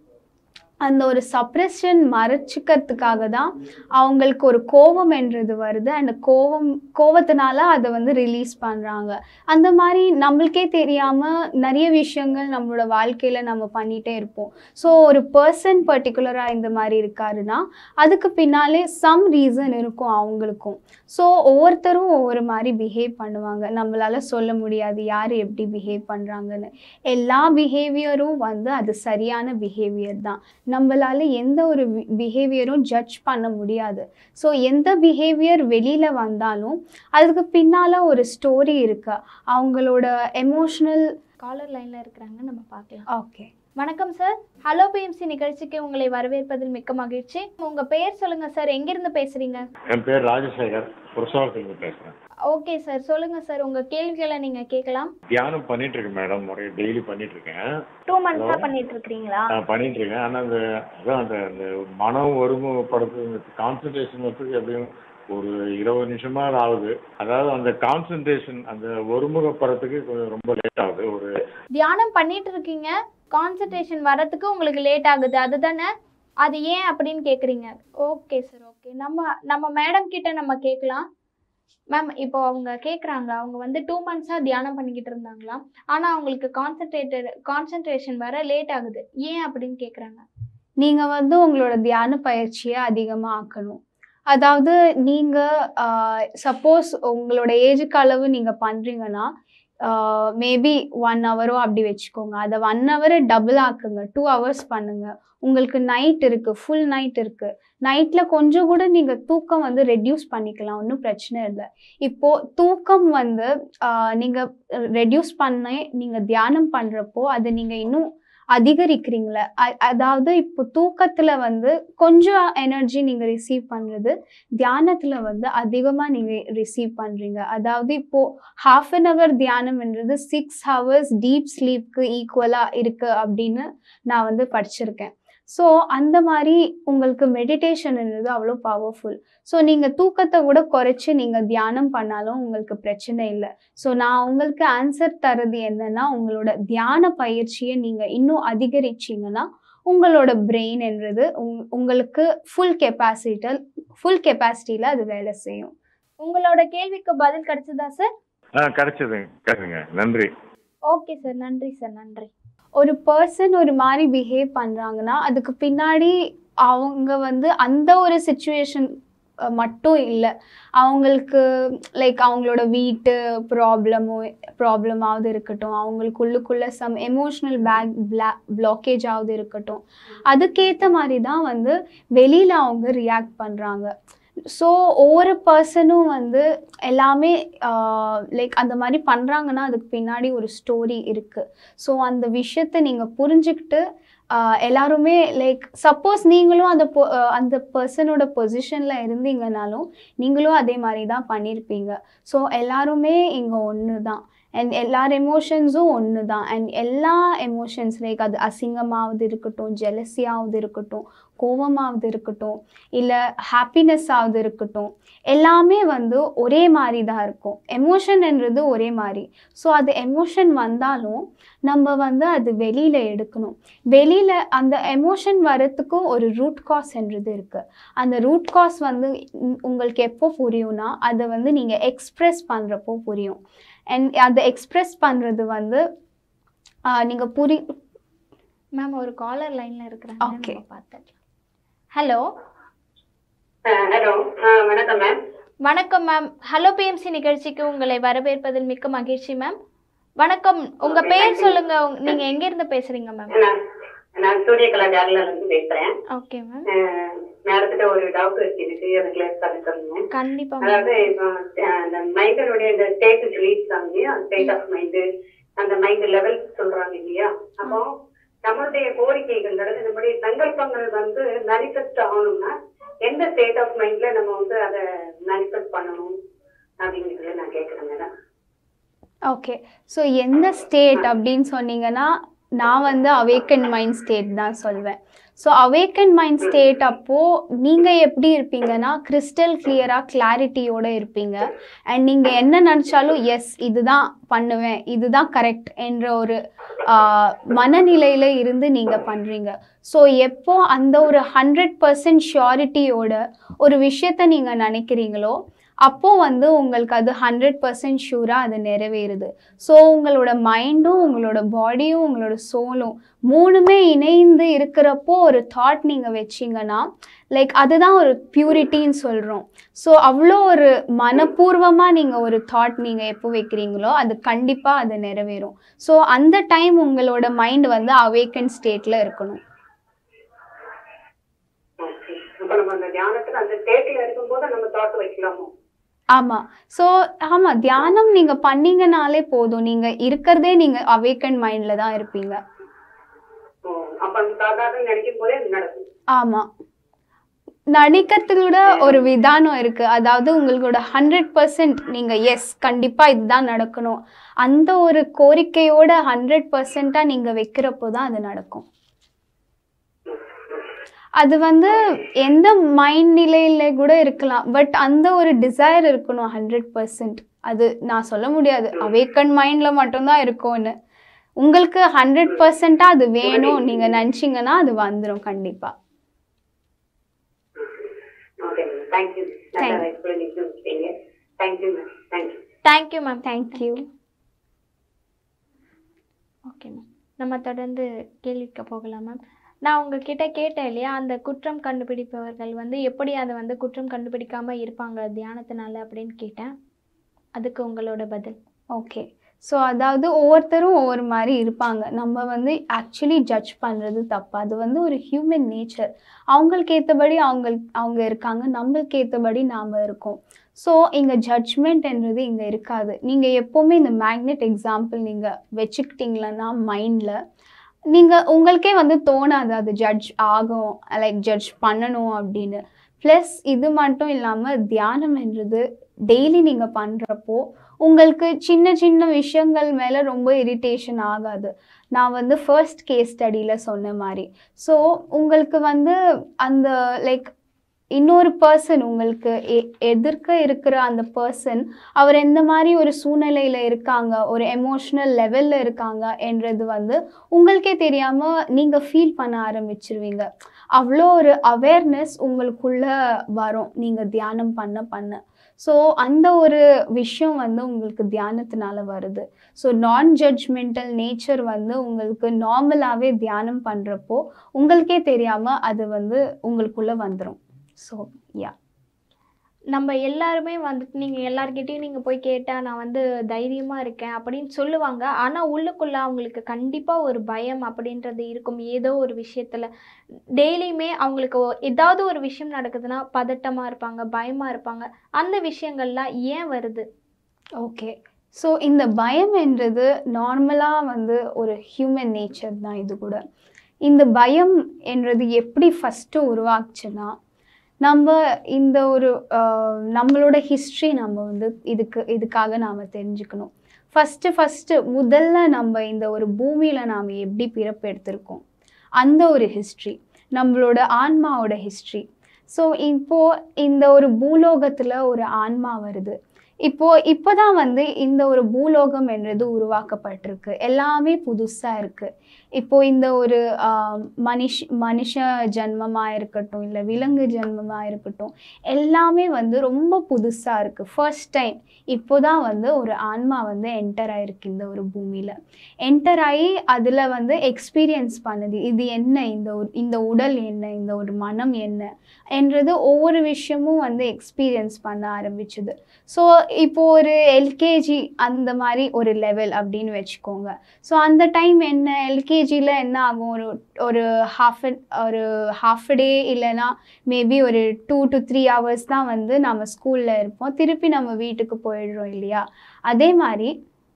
Speaker 2: அந்த ஒரு சப்ரெஷன் மறைச்சிக்கிறதுக்காக தான் அவங்களுக்கு ஒரு கோபம் என்றது வருது. அந்த கோபம் கோபத்தினால அதை வந்து ரிலீஸ் பண்ணுறாங்க. அந்த மாதிரி நம்மளுக்கே தெரியாமல் நிறைய விஷயங்கள் நம்மளோட வாழ்க்கையில் நம்ம பண்ணிகிட்டே இருப்போம். ஸோ ஒரு பர்சன் பர்டிகுலராக இந்த மாதிரி இருக்காருன்னா அதுக்கு பின்னாலே சம் ரீசன் இருக்கும் அவங்களுக்கும். ஸோ ஒவ்வொருத்தரும் ஒவ்வொரு மாதிரி பிஹேவ் பண்ணுவாங்க. நம்மளால் சொல்ல முடியாது யார் எப்படி பிஹேவ் பண்ணுறாங்கன்னு. எல்லா பிஹேவியரும் வந்து அது சரியான பிஹேவியர் தான். நம்மளால எந்த ஒரு பிஹேவியரும் ஜட்ஜ் பண்ண முடியாது. ஸோ எந்த பிஹேவியர் வெளியில் வந்தாலும் அதுக்கு பின்னால் ஒரு ஸ்டோரி இருக்கு. அவங்களோட எமோஷ்னல்
Speaker 1: காலர் லைனில் இருக்கிறாங்க, நம்ம பார்க்கலாம்.
Speaker 2: ஓகே,
Speaker 1: வணக்கம் சார். ஹலோ பிஎம்சி நிகழ்ச்சிக்கு உங்களை வரவேற்பதில் மிக்க மகிழ்ச்சி. உங்கள் பெயர் சொல்லுங்கள் சார், எங்கேருந்து பேசுகிறீங்க?
Speaker 4: என் பேர் ராஜசேகர், புரசவரத்துலேருந்து பேசுகிறேன்.
Speaker 1: ஓகே சார், சொல்லுங்கள் சார், உங்கள் கேள்விகளை நீங்கள் கேட்கலாம்.
Speaker 4: தியானம் பண்ணிட்டு இருக்கேன் மேடம், முறையை டெய்லி பண்ணிட்டு இருக்கேன்.
Speaker 1: டூ மந்த்ஸாக பண்ணிட்டு இருக்கிறீங்களா?
Speaker 4: பண்ணிட்டு இருக்கேன். ஆனால் அந்த அதான் அந்த அந்த மனம் ஒருமுகப்படுத்து கான்சன்ட்ரேஷன் வந்து எப்படியும் ஒரு இருபது நிமிஷமா ஆகுது. அதாவது அந்த கான்சன்ட்ரேஷன் அந்த ஒருமுகப்படுறதுக்கு கொஞ்சம் ரொம்ப லேட் ஆகுது. ஒரு
Speaker 1: தியானம் பண்ணிட்டு இருக்கீங்க, கான்சன்ட்ரேஷன் வரதுக்கு உங்களுக்கு லேட் ஆகுது, அதுதானே? அது ஏன் அப்படின்னு கேட்குறீங்க. Okay sir, okay. நம்ம நம்ம மேடம் கிட்ட நம்ம கேட்கலாம். மேம், இப்போ அவங்க கேட்குறாங்க, அவங்க வந்து டூ மந்த்ஸாக தியானம் பண்ணிக்கிட்டு இருந்தாங்களாம். ஆனால் அவங்களுக்கு கான்சன்ட்ரேட்டட் கான்சன்ட்ரேஷன் வர லேட் ஆகுது, ஏன் அப்படின்னு கேட்குறாங்க.
Speaker 2: நீங்கள் வந்து உங்களோட தியான பயிற்சியை அதிகமாக ஆக்கணும். அதாவது நீங்கள் சப்போஸ் உங்களோட ஏஜுக்கு அளவு நீங்கள் பண்ணுறீங்கன்னா மேபி ஒன் ஹவரோ அப்படி வச்சுக்கோங்க. அதை ஒன் ஹவரை டபுள் ஆக்குங்க, டூ ஹவர்ஸ் பண்ணுங்க. உங்களுக்கு நைட் இருக்குது, ஃபுல் நைட் இருக்குது, நைட்டில் கொஞ்சம் கூட நீங்கள் தூக்கம் வந்து ரெடியூஸ் பண்ணிக்கலாம், ஒன்றும் பிரச்சனை இல்லை. இப்போது தூக்கம் வந்து நீங்கள் ரெடியூஸ் பண்ண நீங்கள் தியானம் பண்ணுறப்போ அதை நீங்கள் இன்னும் அதிகரிக்கிறீங்களே. அதாவது இப்போ தூக்கத்தில் வந்து கொஞ்சம் எனர்ஜி நீங்கள் ரிசீவ் பண்ணுறது, தியானத்தில் வந்து அதிகமாக நீங்கள் ரிசீவ் பண்ணுறீங்க. அதாவது இப்போது ஹாஃப் அன் ஹவர் தியானம்ன்றது சிக்ஸ் ஹவர்ஸ் டீப் ஸ்லீப்க்கு ஈக்குவலாக இருக்குது அப்படின்னு நான் வந்து படிச்சிருக்கேன். ஸோ அந்த மாதிரி உங்களுக்கு மெடிடேஷன்ன்றது அவ்வளோ பவர்ஃபுல். ஸோ நீங்கள் தூக்கத்தை கூட குறைச்சி நீங்கள் தியானம் பண்ணாலும் உங்களுக்கு பிரச்சனை இல்லை. ஸோ நான் உங்களுக்கு ஆன்சர் தரது என்னன்னா, உங்களோட தியான பயிற்சியை நீங்கள் இன்னும் அதிகரிச்சிங்கன்னா உங்களோட பிரெயின் என்றது உங் உங்களுக்கு ஃபுல் கெப்பாசிட்டல் ஃபுல் கெப்பாசிட்டியில் அது வேலை செய்யும்.
Speaker 1: உங்களோட கேள்விக்கு பதில் கிடைச்சதா சார்?
Speaker 4: ஆ கிடைச்சது, கிடைச்சுங்க. நன்றி.
Speaker 1: ஓகே சார், நன்றி சார், நன்றி.
Speaker 2: ஒரு பர்சன் ஒரு மாதிரி பிஹேவ் பண்ணுறாங்கன்னா அதுக்கு பின்னாடி அவங்க வந்து அந்த ஒரு சுச்சுவேஷன் மட்டும் இல்லை, அவங்களுக்கு லைக் அவங்களோட வீட்டு ப்ராப்ளமோ ப்ராப்ளமாவது இருக்கட்டும், அவங்களுக்குள்ளுக்குள்ள சம் எமோஷ்னல் பேக் பிளா பிளாக்கேஜாவது இருக்கட்டும், அதுக்கேற்ற மாதிரி தான் வந்து வெளியில் அவங்க ரியாக்ட் பண்ணுறாங்க. ஸோ ஒவ்வொரு பர்சனும் வந்து எல்லாமே லைக் அந்த மாதிரி பண்ணுறாங்கன்னா அதுக்கு பின்னாடி ஒரு ஸ்டோரி இருக்குது. ஸோ அந்த விஷயத்தை நீங்கள் புரிஞ்சுக்கிட்டு எல்லாருமே லைக் சப்போஸ் நீங்களும் அந்த பொ அந்த பர்சனோட பொசிஷனில் இருந்தீங்கனாலும் நீங்களும் அதே மாதிரி தான் பண்ணியிருப்பீங்க. ஸோ எல்லாருமே இங்கே ஒன்று தான், அண்ட் எல்லார் எமோஷன்ஸும் ஒன்று தான். அண்ட் எல்லா எமோஷன்ஸ் லைக் அது அசிங்கமாவது இருக்கட்டும், ஜெலசியாவது இருக்கட்டும், கோவமாவது இருக்கட்டும், இல்லை ஹாப்பினஸ்ஸாவது இருக்கட்டும், எல்லாமே வந்து ஒரே மாதிரி தான் இருக்கும். எமோஷன்ன்றது ஒரே மாதிரி. ஸோ அது எமோஷன் வந்தாலும் நம்ம வந்து அது வெளியில் எடுக்கணும். வெளியில் அந்த எமோஷன் வரத்துக்கும் ஒரு ரூட் காஸ் என்றது இருக்குது. அந்த ரூட் காஸ் வந்து உங்களுக்கு எப்போ புரியும்னா அதை வந்து நீங்கள் எக்ஸ்ப்ரெஸ் பண்ணுறப்போ புரியும். அண்ட் அதை எக்ஸ்ப்ரெஸ் பண்ணுறது வந்து நீங்கள் புரி
Speaker 1: மேம் ஒரு காலர் லைனில் இருக்கிறாங்க.
Speaker 2: ஓகே,
Speaker 1: பார்த்துக்கலாம். ஹலோ
Speaker 5: ஹலோ வணக்கம் மேம்.
Speaker 1: வணக்கம் மேம். ஹலோ பிஎம்சி நிகழ்ச்சிக்கு உங்களை வரவேற்பதில் மிக்க மகிழ்ச்சி மேம். வணக்கம், உங்க பேர் சொல்லுங்க, நீங்க எங்க இருந்து பேசுறீங்க மேம்?
Speaker 5: நான் சூரியகலா கேரளால இருந்து பேசுறேன்.
Speaker 1: Okay ma'am.
Speaker 5: நேரத்துல ஒரு டவுட் இருக்கு, அதை கிளியர் பண்ணி சொல்லுங்க.
Speaker 1: கண்டிப்பா.
Speaker 5: அதாவது இப்போ அந்த மைண்டனுடைய இந்த ஸ்டேட் ரீச் ஆகுது, அந்த ஸ்டேட் ஆஃப் மைண்டு, அந்த மைண்ட் லெவல் சொல்றாங்க இல்லையா? அப்போ நம்மளுடைய கோரிக்கைகள், நம்மளுடைய சங்கல்பங்கள் வந்து மேனிஃபெஸ்ட் ஆகணும்னா எந்த ஸ்டேட் ஆஃப் மைண்ட்ல நம்ம வந்து அதை மேனிஃபெஸ்ட் பண்ணணும் அப்படிங்கிறதுல நான் கேட்குறேன் மேடம்.
Speaker 2: ஓகே, ஸோ எந்த ஸ்டேட் அப்படின்னு சொன்னீங்கன்னா நான் வந்து அவேக்கன் மைண்ட் ஸ்டேட் தான் சொல்வேன். ஸோ அவேக்கன் மைண்ட் ஸ்டேட் அப்போது நீங்கள் எப்படி இருப்பீங்கன்னா கிறிஸ்டல் கிளியராக கிளாரிட்டியோடு இருப்பீங்க. அண்ட் நீங்கள் என்ன நினச்சாலும் எஸ் இதுதான் பண்ணுவேன், இதுதான் கரெக்ட் என்ற ஒரு மனநிலையில் இருந்து நீங்கள் பண்ணுறீங்க. ஸோ எப்போ அந்த ஒரு ஹண்ட்ரட் பர்சன்ட் ஷியூரிட்டியோட ஒரு விஷயத்த நீங்கள் நினைக்கிறீங்களோ அப்போது வந்து உங்களுக்கு அது ஹண்ட்ரட் பர்சன்ட் ஷூராக அது நிறைவேறுது. ஸோ உங்களோட மைண்டும் உங்களோட பாடியும் உங்களோட சோலும் மூணுமே இணைந்து இருக்கிறப்போ ஒரு தாட் நீங்கள் வச்சிங்கன்னா லைக் அதுதான் ஒரு பியூரிட்டின்னு சொல்கிறோம். ஸோ அவ்வளோ ஒரு மனப்பூர்வமாக நீங்கள் ஒரு தாட் நீங்கள் எப்போ வைக்கிறீங்களோ அது கண்டிப்பாக அது நிறைவேறும். ஸோ அந்த டைம் உங்களோட மைண்ட் வந்து அவேக்கன் ஸ்டேட்டில் இருக்கணும். ஆமாம். ஸோ ஆமாம், தியானம் நீங்கள் பண்ணீங்கனாலே போதும், நீங்கள் இருக்கிறதே நீங்கள் அவேக்கன் மைண்டில் தான் இருப்பீங்க. ஆமாம், நடிக்கிறதுக்கூட ஒரு விதானம் இருக்குது. அதாவது உங்களோட ஹண்ட்ரட் பர்சன்ட் நீங்கள் எஸ் கண்டிப்பாக இதுதான் நடக்கணும் அந்த ஒரு கோரிக்கையோட ஹண்ட்ரட் பர்சன்ட்டாக நீங்கள் வைக்கிறப்போ தான் அது நடக்கும். அது வந்து எந்த மைண்ட் நிலையில கூட இருக்கலாம், பட் அந்த ஒரு டிசைர் இருக்கணும் ஹண்ட்ரட் பர்சன்ட். அது நான் சொல்ல முடியாது அவேக்கன் மைண்டில் மட்டும்தான் இருக்கும்னு. உங்களுக்கு ஹண்ட்ரட் பர்சன்ட்டாக அது வேணும் நீங்கள் நினச்சிங்கன்னா அது வந்துடும் கண்டிப்பாக.
Speaker 1: Thank you ma'am. Thank you. Okay ma'am, நம்ம தொடர்ந்து கேள்விக்கு போகலாம் மேம். நான் உங்ககிட்ட கேட்டேன் இல்லையா, அந்த குற்றம் கண்டுபிடிப்பவர்கள் வந்து எப்படி அதை வந்து குற்றம் கண்டுபிடிக்காமல் இருப்பாங்க தியானத்தினால அப்படின்னு கேட்டேன். அதுக்கு உங்களோட பதில்?
Speaker 2: ஓகே, ஸோ அதாவது ஒவ்வொருத்தரும் ஒவ்வொரு மாதிரி இருப்பாங்க. நம்ம வந்து ஆக்சுவலி ஜட்ஜ் பண்ணுறது தப்பு. அது வந்து ஒரு ஹியூமன் நேச்சர். அவங்களுக்கு ஏற்றபடி அவங்க அவங்க இருக்காங்க, நம்மளுக்கு ஏற்றபடி நாம் இருக்கோம். ஸோ இங்கே ஜட்ஜ்மெண்ட்ன்றது இங்கே இருக்காது. நீங்கள் எப்போவுமே இந்த மேக்னெட் எக்ஸாம்பிள் நீங்கள் வச்சுக்கிட்டிங்களன்னா மைண்டில் நீங்கள் உங்களுக்கே வந்து தோணாது அது ஜட்ஜ் ஆகும், லைக் ஜட்ஜ் பண்ணணும் அப்படின்னு. ப்ளஸ் இது மட்டும் இல்லாமல் தியானம்ன்றது டெய்லி நீங்கள் பண்ணுறப்போ உங்களுக்கு சின்ன சின்ன விஷயங்கள் மேலே ரொம்ப இரிட்டேஷன் ஆகாது. நான் வந்து ஃபர்ஸ்ட் கேஸ் ஸ்டடியில் சொன்ன மாதிரி. ஸோ உங்களுக்கு வந்து அந்த லைக் இன்னொரு பர்சன் உங்களுக்கு எ எதிர்க்க இருக்கிற அந்த பர்சன் அவர் எந்த மாதிரி ஒரு சூழ்நிலையில் இருக்காங்க, ஒரு எமோஷ்னல் லெவலில் இருக்காங்க என்றது வந்து உங்களுக்கே தெரியாமல் நீங்கள் ஃபீல் பண்ண ஆரம்பிச்சிருவீங்க. அவ்வளோ ஒரு அவேர்னஸ் உங்களுக்குள்ளே வரும் நீங்கள் தியானம் பண்ண பண்ண. ஸோ அந்த ஒரு விஷயம் வந்து உங்களுக்கு தியானத்தினால வருது. ஸோ நான் ஜட்ஜ்மெண்டல் நேச்சர் வந்து உங்களுக்கு நார்மலாகவே தியானம் பண்ணுறப்போ உங்களுக்கே தெரியாமல் அது வந்து உங்களுக்குள்ளே வந்துடும். So yeah.
Speaker 1: நம்ம எல்லாருமே வந்துட்டு நீங்கள் எல்லார்கிட்டையும் நீங்கள் போய் கேட்டால் நான் வந்து தைரியமாக இருக்கேன் அப்படின்னு சொல்லுவாங்க. ஆனால் உள்ளுக்குள்ளே அவங்களுக்கு கண்டிப்பாக ஒரு பயம் அப்படின்றது இருக்கும். ஏதோ ஒரு விஷயத்தில் டெய்லியுமே அவங்களுக்கு ஒ- ஏதாவது ஒரு விஷயம் நடக்குதுன்னா பதட்டமாக இருப்பாங்க, பயமாக இருப்பாங்க. அந்த விஷயங்கள்லாம் ஏன் வருது?
Speaker 2: ஓகே. ஸோ இந்த பயம் என்றது நார்மலாக வந்து ஒரு ஹியூமன் நேச்சர் தான். இது கூட இந்த பயம் என்றது எப்படி ஃபஸ்ட்டு உருவாச்சுன்னா, நம்ம இந்த ஒரு ஆஹ், நம்மளோட ஹிஸ்ட்ரி நம்ம வந்து இதுக்கு இதுக்காக நாம் தெரிஞ்சுக்கணும். ஃபஸ்ட்டு ஃபஸ்ட்டு முதல்ல நம்ம இந்த ஒரு பூமியில் நாம் எப்படி பிறப்பு எடுத்திருக்கோம், அந்த ஒரு ஹிஸ்ட்ரி, நம்மளோட ஆன்மாவோட ஹிஸ்ட்ரி. ஸோ இப்போது இந்த ஒரு பூலோகத்தில் ஒரு ஆன்மா வருது. இப்போ இப்போதான் வந்து இந்த ஒரு பூலோகம் என்றது உருவாக்கப்பட்டிருக்கு. எல்லாமே புதுசாக இருக்குது. இப்போ இந்த ஒரு ஆஹ், மனுஷ் மனுஷ ஜென்மமாக இருக்கட்டும், இல்லை விலங்கு ஜென்மமாக இருக்கட்டும், எல்லாமே வந்து ரொம்ப புதுசாக இருக்குது. ஃபர்ஸ்ட் டைம் இப்போ தான் வந்து ஒரு ஆன்மா வந்து என்டர் ஆகிருக்கு இந்த ஒரு பூமியில். என்டர் ஆகி அதில் வந்து எக்ஸ்பீரியன்ஸ் பண்ணுது. இது என்ன, இந்த ஒரு இந்த உடல் என்ன, இந்த ஒரு மனம் என்ன என்றது ஒவ்வொரு விஷயமும் வந்து எக்ஸ்பீரியன்ஸ் பண்ண ஆரம்பிச்சுது. ஸோ இப்போ ஒரு எல்கேஜி அந்த மாதிரி ஒரு லெவல் அப்படின்னு வச்சுக்கோங்க. ஸோ அந்த டைம் என்ன, எல்கேஜியில் என்ன ஆகும், ஒரு ஒரு ஹாஃப் ஒரு ஹாஃப் டே இல்லைன்னா மேபி ஒரு டூ டு த்ரீ ஹவர்ஸ் தான் வந்து நம்ம ஸ்கூலில் இருப்போம். திருப்பி நம்ம வீட்டுக்கு போயிடுறோம் இல்லையா? அதே மாதிரி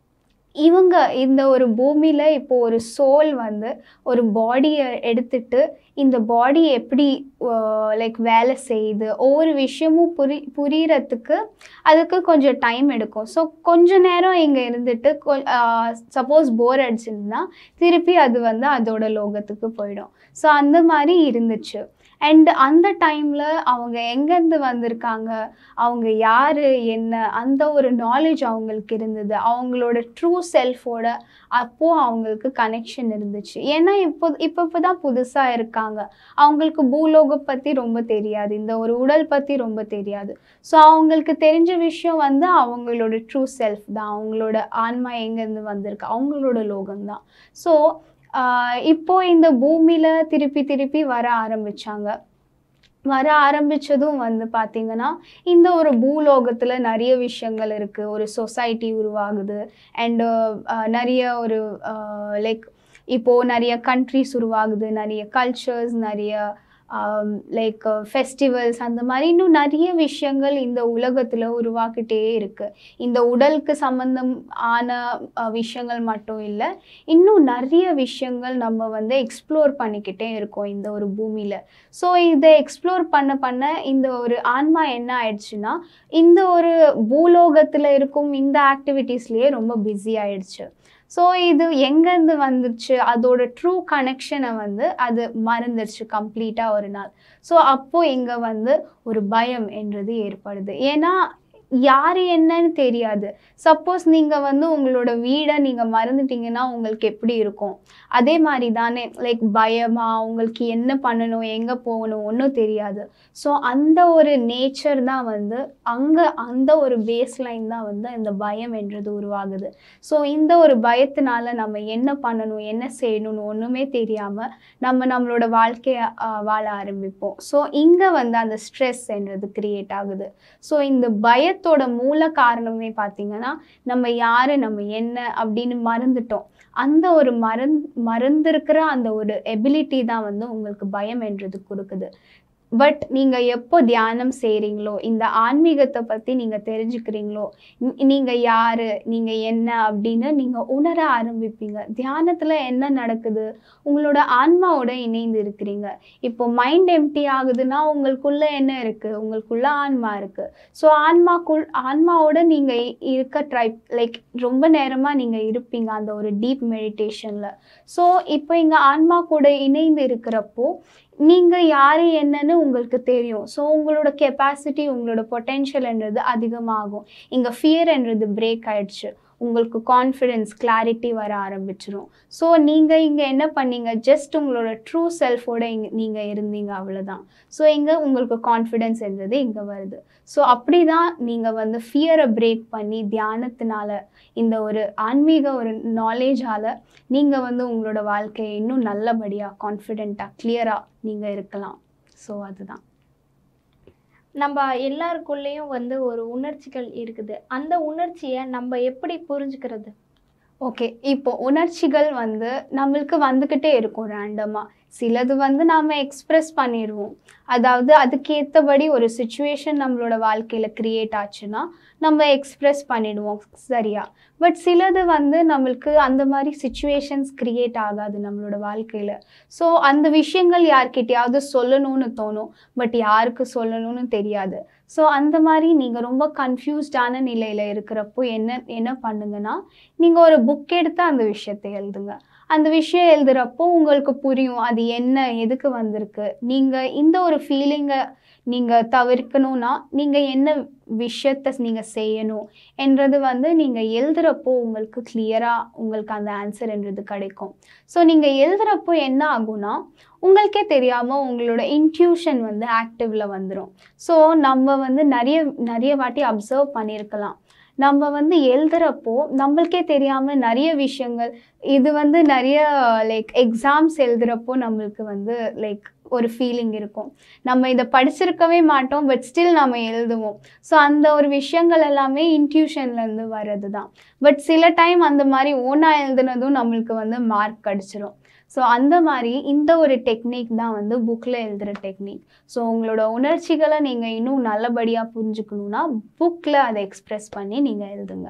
Speaker 2: இவங்க இந்த ஒரு பூமியில் இப்போ ஒரு சோல் வந்து ஒரு பாடியை எடுத்துட்டு இந்த பாடி எப்படி லைக் வேலை செய்யுது, ஒவ்வொரு விஷயமும் புரி புரியறதுக்கு அதுக்கு கொஞ்சம் டைம் எடுக்கும். ஸோ கொஞ்ச நேரம் இங்கே இருந்துட்டு சப்போஸ் போர் அடிச்சுருந்தா திருப்பி அது வந்து அதோட லோகத்துக்கு போயிடும். ஸோ அந்த மாதிரி இருந்துச்சு. அண்ட் அந்த டைமில் அவங்க எங்கேருந்து வந்திருக்காங்க, அவங்க யார் என்ன, அந்த ஒரு நாலேஜ் அவங்களுக்கு இருந்தது. அவங்களோட ட்ரூ செல்ஃபோட அப்போது அவங்களுக்கு கனெக்ஷன் இருந்துச்சு. ஏன்னா இப்போ இப்போ இப்போ தான் புதுசாக இருக்காங்க. அவங்களுக்கு பூலோகம் பற்றி ரொம்ப தெரியாது, இந்த ஒரு உடல் பற்றி ரொம்ப தெரியாது. ஸோ அவங்களுக்கு தெரிஞ்ச விஷயம் வந்து அவங்களோட ட்ரூ செல்ஃப் தான், அவங்களோட ஆன்மா எங்கேருந்து வந்திருக்கு, அவங்களோட லோகம்தான். ஸோ இப்போ இந்த பூமியில் திருப்பி திருப்பி வர ஆரம்பித்தாங்க. வர ஆரம்பித்ததும் வந்து பார்த்திங்கன்னா இந்த ஒரு பூலோகத்தில் நிறைய விஷயங்கள் இருக்குது. ஒரு சொசைட்டி உருவாகுது. அண்டு நிறைய ஒரு லைக் இப்போது நிறைய கண்ட்ரிஸ் உருவாகுது, நிறைய கல்ச்சர்ஸ், நிறைய லைக் ஃபெஸ்டிவல்ஸ், அந்த மாதிரி இன்னும் நிறைய விஷயங்கள் இந்த உலகத்தில் உருவாக்கிட்டே இருக்குது. இந்த உடலுக்கு சம்பந்தம் ஆன விஷயங்கள் மட்டும் இல்லை, இன்னும் நிறைய விஷயங்கள் நம்ம வந்து எக்ஸ்ப்ளோர் பண்ணிக்கிட்டே இருக்கோம் இந்த ஒரு பூமியில். ஸோ இதை எக்ஸ்ப்ளோர் பண்ண பண்ண இந்த ஒரு ஆன்மா என்ன ஆயிடுச்சுன்னா இந்த ஒரு பூலோகத்தில் இருக்கும் இந்த ஆக்டிவிட்டீஸ்லேயே ரொம்ப பிஸி ஆயிடுச்சு. ஸோ இது எங்கேருந்து வந்துருச்சு, அதோட ட்ரூ கனெக்ஷனை வந்து அது மறந்துடுச்சு கம்ப்ளீட்டாக ஒரு நாள். ஸோ அப்போது இங்கே வந்து ஒரு பயம் என்றது ஏற்படுது. ஏன்னா யார் என்னன்னு தெரியாது. சப்போஸ் நீங்கள் வந்து உங்களோட வீடை நீங்கள் மறந்துட்டீங்கன்னா உங்களுக்கு எப்படி இருக்கும்? அதே மாதிரி தானே, லைக் பயமாக உங்களுக்கு என்ன பண்ணணும், எங்கே போகணும் ஒன்றும் தெரியாது. ஸோ அந்த ஒரு நேச்சர் தான் வந்து அங்கே அந்த ஒரு பேஸ் லைன் தான் வந்து இந்த பயம் என்றது உருவாகுது. ஸோ இந்த ஒரு பயத்தினால நம்ம என்ன பண்ணணும், என்ன செய்யணும்னு ஒன்றுமே தெரியாமல் நம்ம நம்மளோட வாழ்க்கையை வாழ ஆரம்பிப்போம். ஸோ இங்கே வந்து அந்த ஸ்ட்ரெஸ் என்றது கிரியேட் ஆகுது. ஸோ இந்த பய தோட மூல காரணமே பார்த்தீங்கன்னா நம்ம யாரு, நம்ம என்ன அப்படின்னு மறந்துட்டோம். அந்த ஒரு மறந் மறந்துருக்கிற அந்த ஒரு எபிலிட்டி தான் வந்து உங்களுக்கு பயம் என்றது கொடுக்குது. பட் நீங்கள் எப்போ தியானம் செய்கிறீங்களோ, இந்த ஆன்மீகத்தை பற்றி நீங்கள் தெரிஞ்சுக்கிறீங்களோ, நீங்கள் யார், நீங்கள் என்ன அப்படின்னு நீங்கள் உணர ஆரம்பிப்பீங்க. தியானத்தில் என்ன நடக்குது, உங்களோட ஆன்மாவோட இணைந்து இருக்கிறீங்க. இப்போ மைண்ட் எம்டி ஆகுதுன்னா உங்களுக்குள்ளே என்ன இருக்குது, உங்களுக்குள்ள ஆன்மா இருக்குது. ஸோ ஆன்மாக்குள் ஆன்மாவோட நீங்கள் இருக்க ட்ரை லைக் ரொம்ப நேரமாக நீங்கள் இருப்பீங்க அந்த ஒரு டீப் மெடிடேஷனில். ஸோ இப்போ இங்கே ஆன்மா கூட இணைந்து இருக்கிறப்போ நீங்கள் யார் என்னன்னு உங்களுக்கு தெரியும். ஸோ உங்களோட கெப்பாசிட்டி, உங்களோட பொட்டென்ஷியல்ன்றது அதிகமாகும். இங்கே ஃபியர் என்றது பிரேக் ஆயிடுச்சு. உங்களுக்கு கான்ஃபிடென்ஸ், கிளாரிட்டி வர ஆரம்பிச்சிடும். ஸோ நீங்கள் இங்கே என்ன பண்ணீங்க, ஜஸ்ட் உங்களோட ட்ரூ செல்ஃபோட இங்கே நீங்கள் இருந்தீங்க, அவ்வளோதான். ஸோ இங்கே உங்களுக்கு கான்ஃபிடென்ஸ் என்றது இங்கே வருது. ஸோ அப்படி தான் நீங்கள் வந்து ஃபியரை பிரேக் பண்ணி தியானத்தினால, இந்த ஒரு ஆன்மீக ஒரு நாலேஜால் நீங்கள் வந்து உங்களோட வாழ்க்கையை இன்னும் நல்லபடியாக, கான்ஃபிடெண்ட்டாக, கிளியராக நீங்கள் இருக்கலாம். ஸோ அதுதான்.
Speaker 1: நம்ம எல்லாருக்குள்ளேயும் வந்து ஒரு உணர்ச்சிகள் இருக்குது. அந்த உணர்ச்சியை நம்ம எப்படி புரிஞ்சுக்கிறது?
Speaker 2: ஓகே, இப்போ உணர்ச்சிகள் வந்து நம்மளுக்கு வந்துக்கிட்டே இருக்கும் ரேண்டமாக. சிலது வந்து நாம் எக்ஸ்ப்ரெஸ் பண்ணிடுவோம். அதாவது அதுக்கேற்றபடி ஒரு சுச்சுவேஷன் நம்மளோட வாழ்க்கையில் க்ரியேட் ஆச்சுன்னா நம்ம எக்ஸ்ப்ரெஸ் பண்ணிடுவோம், சரியா? பட் சிலது வந்து நம்மளுக்கு அந்த மாதிரி சுச்சுவேஷன்ஸ் க்ரியேட் ஆகாது நம்மளோட வாழ்க்கையில். ஸோ அந்த விஷயங்கள் யார்கிட்டையாவது சொல்லணும்னு தோணும், பட் யாருக்கு சொல்லணும்னு தெரியாது. ஸோ அந்த மாதிரி நீங்கள் ரொம்ப கன்ஃபியூஸ்டான நிலையில் இருக்கிறப்போ என்ன என்ன பண்ணுங்கன்னா, நீங்கள் ஒரு புக் எடுத்து அந்த விஷயத்தை எழுதுங்க. அந்த விஷயம் எழுதுகிறப்போ உங்களுக்கு புரியும் அது என்ன, எதுக்கு வந்திருக்கு. நீங்கள் இந்த ஒரு ஃபீலிங்கை நீங்கள் தவிர்க்கணும்னா நீங்கள் என்ன விஷயத்தை நீங்கள் செய்யணும் என்றது வந்து நீங்கள் எழுதுகிறப்போ உங்களுக்கு கிளியராக உங்களுக்கு அந்த ஆன்சர் என்றது கிடைக்கும். ஸோ நீங்கள் எழுதுகிறப்போ என்ன ஆகும்னா, உங்களுக்கே தெரியாமல் உங்களோட இன்ட்யூஷன் வந்து ஆக்டிவில் வந்துடும். ஸோ நம்ம வந்து நிறைய நிறைய வாட்டி அப்சர்வ் பண்ணியிருக்கலாம். நம்ம வந்து எழுதுகிறப்போ நம்மளுக்கே தெரியாமல் நிறைய விஷயங்கள், இது வந்து நிறைய லைக் எக்ஸாம்ஸ் எழுதுகிறப்போ நம்மளுக்கு வந்து லைக் ஒரு ஃபீலிங் இருக்கும். நம்ம இதை படிச்சிருக்கவே மாட்டோம், பட் ஸ்டில் நம்ம எழுதுவோம். ஸோ அந்த ஒரு விஷயங்கள் எல்லாமே இன்ட்யூஷன்லேருந்து வர்றது தான். பட் சில டைம் அந்த மாதிரி ஓனாக எழுதுனதும் நம்மளுக்கு வந்து மார்க் கிடச்சிரும். ஸோ அந்த மாதிரி இந்த ஒரு டெக்னிக் தான் வந்து புக்கில் எழுதுகிற டெக்னிக். ஸோ உங்களோட உணர்ச்சிகளை நீங்கள் இன்னும் நல்லபடியாக புரிஞ்சுக்கணுன்னா புக்கில் அதை எக்ஸ்ப்ரெஸ் பண்ணி நீங்கள் எழுதுங்க.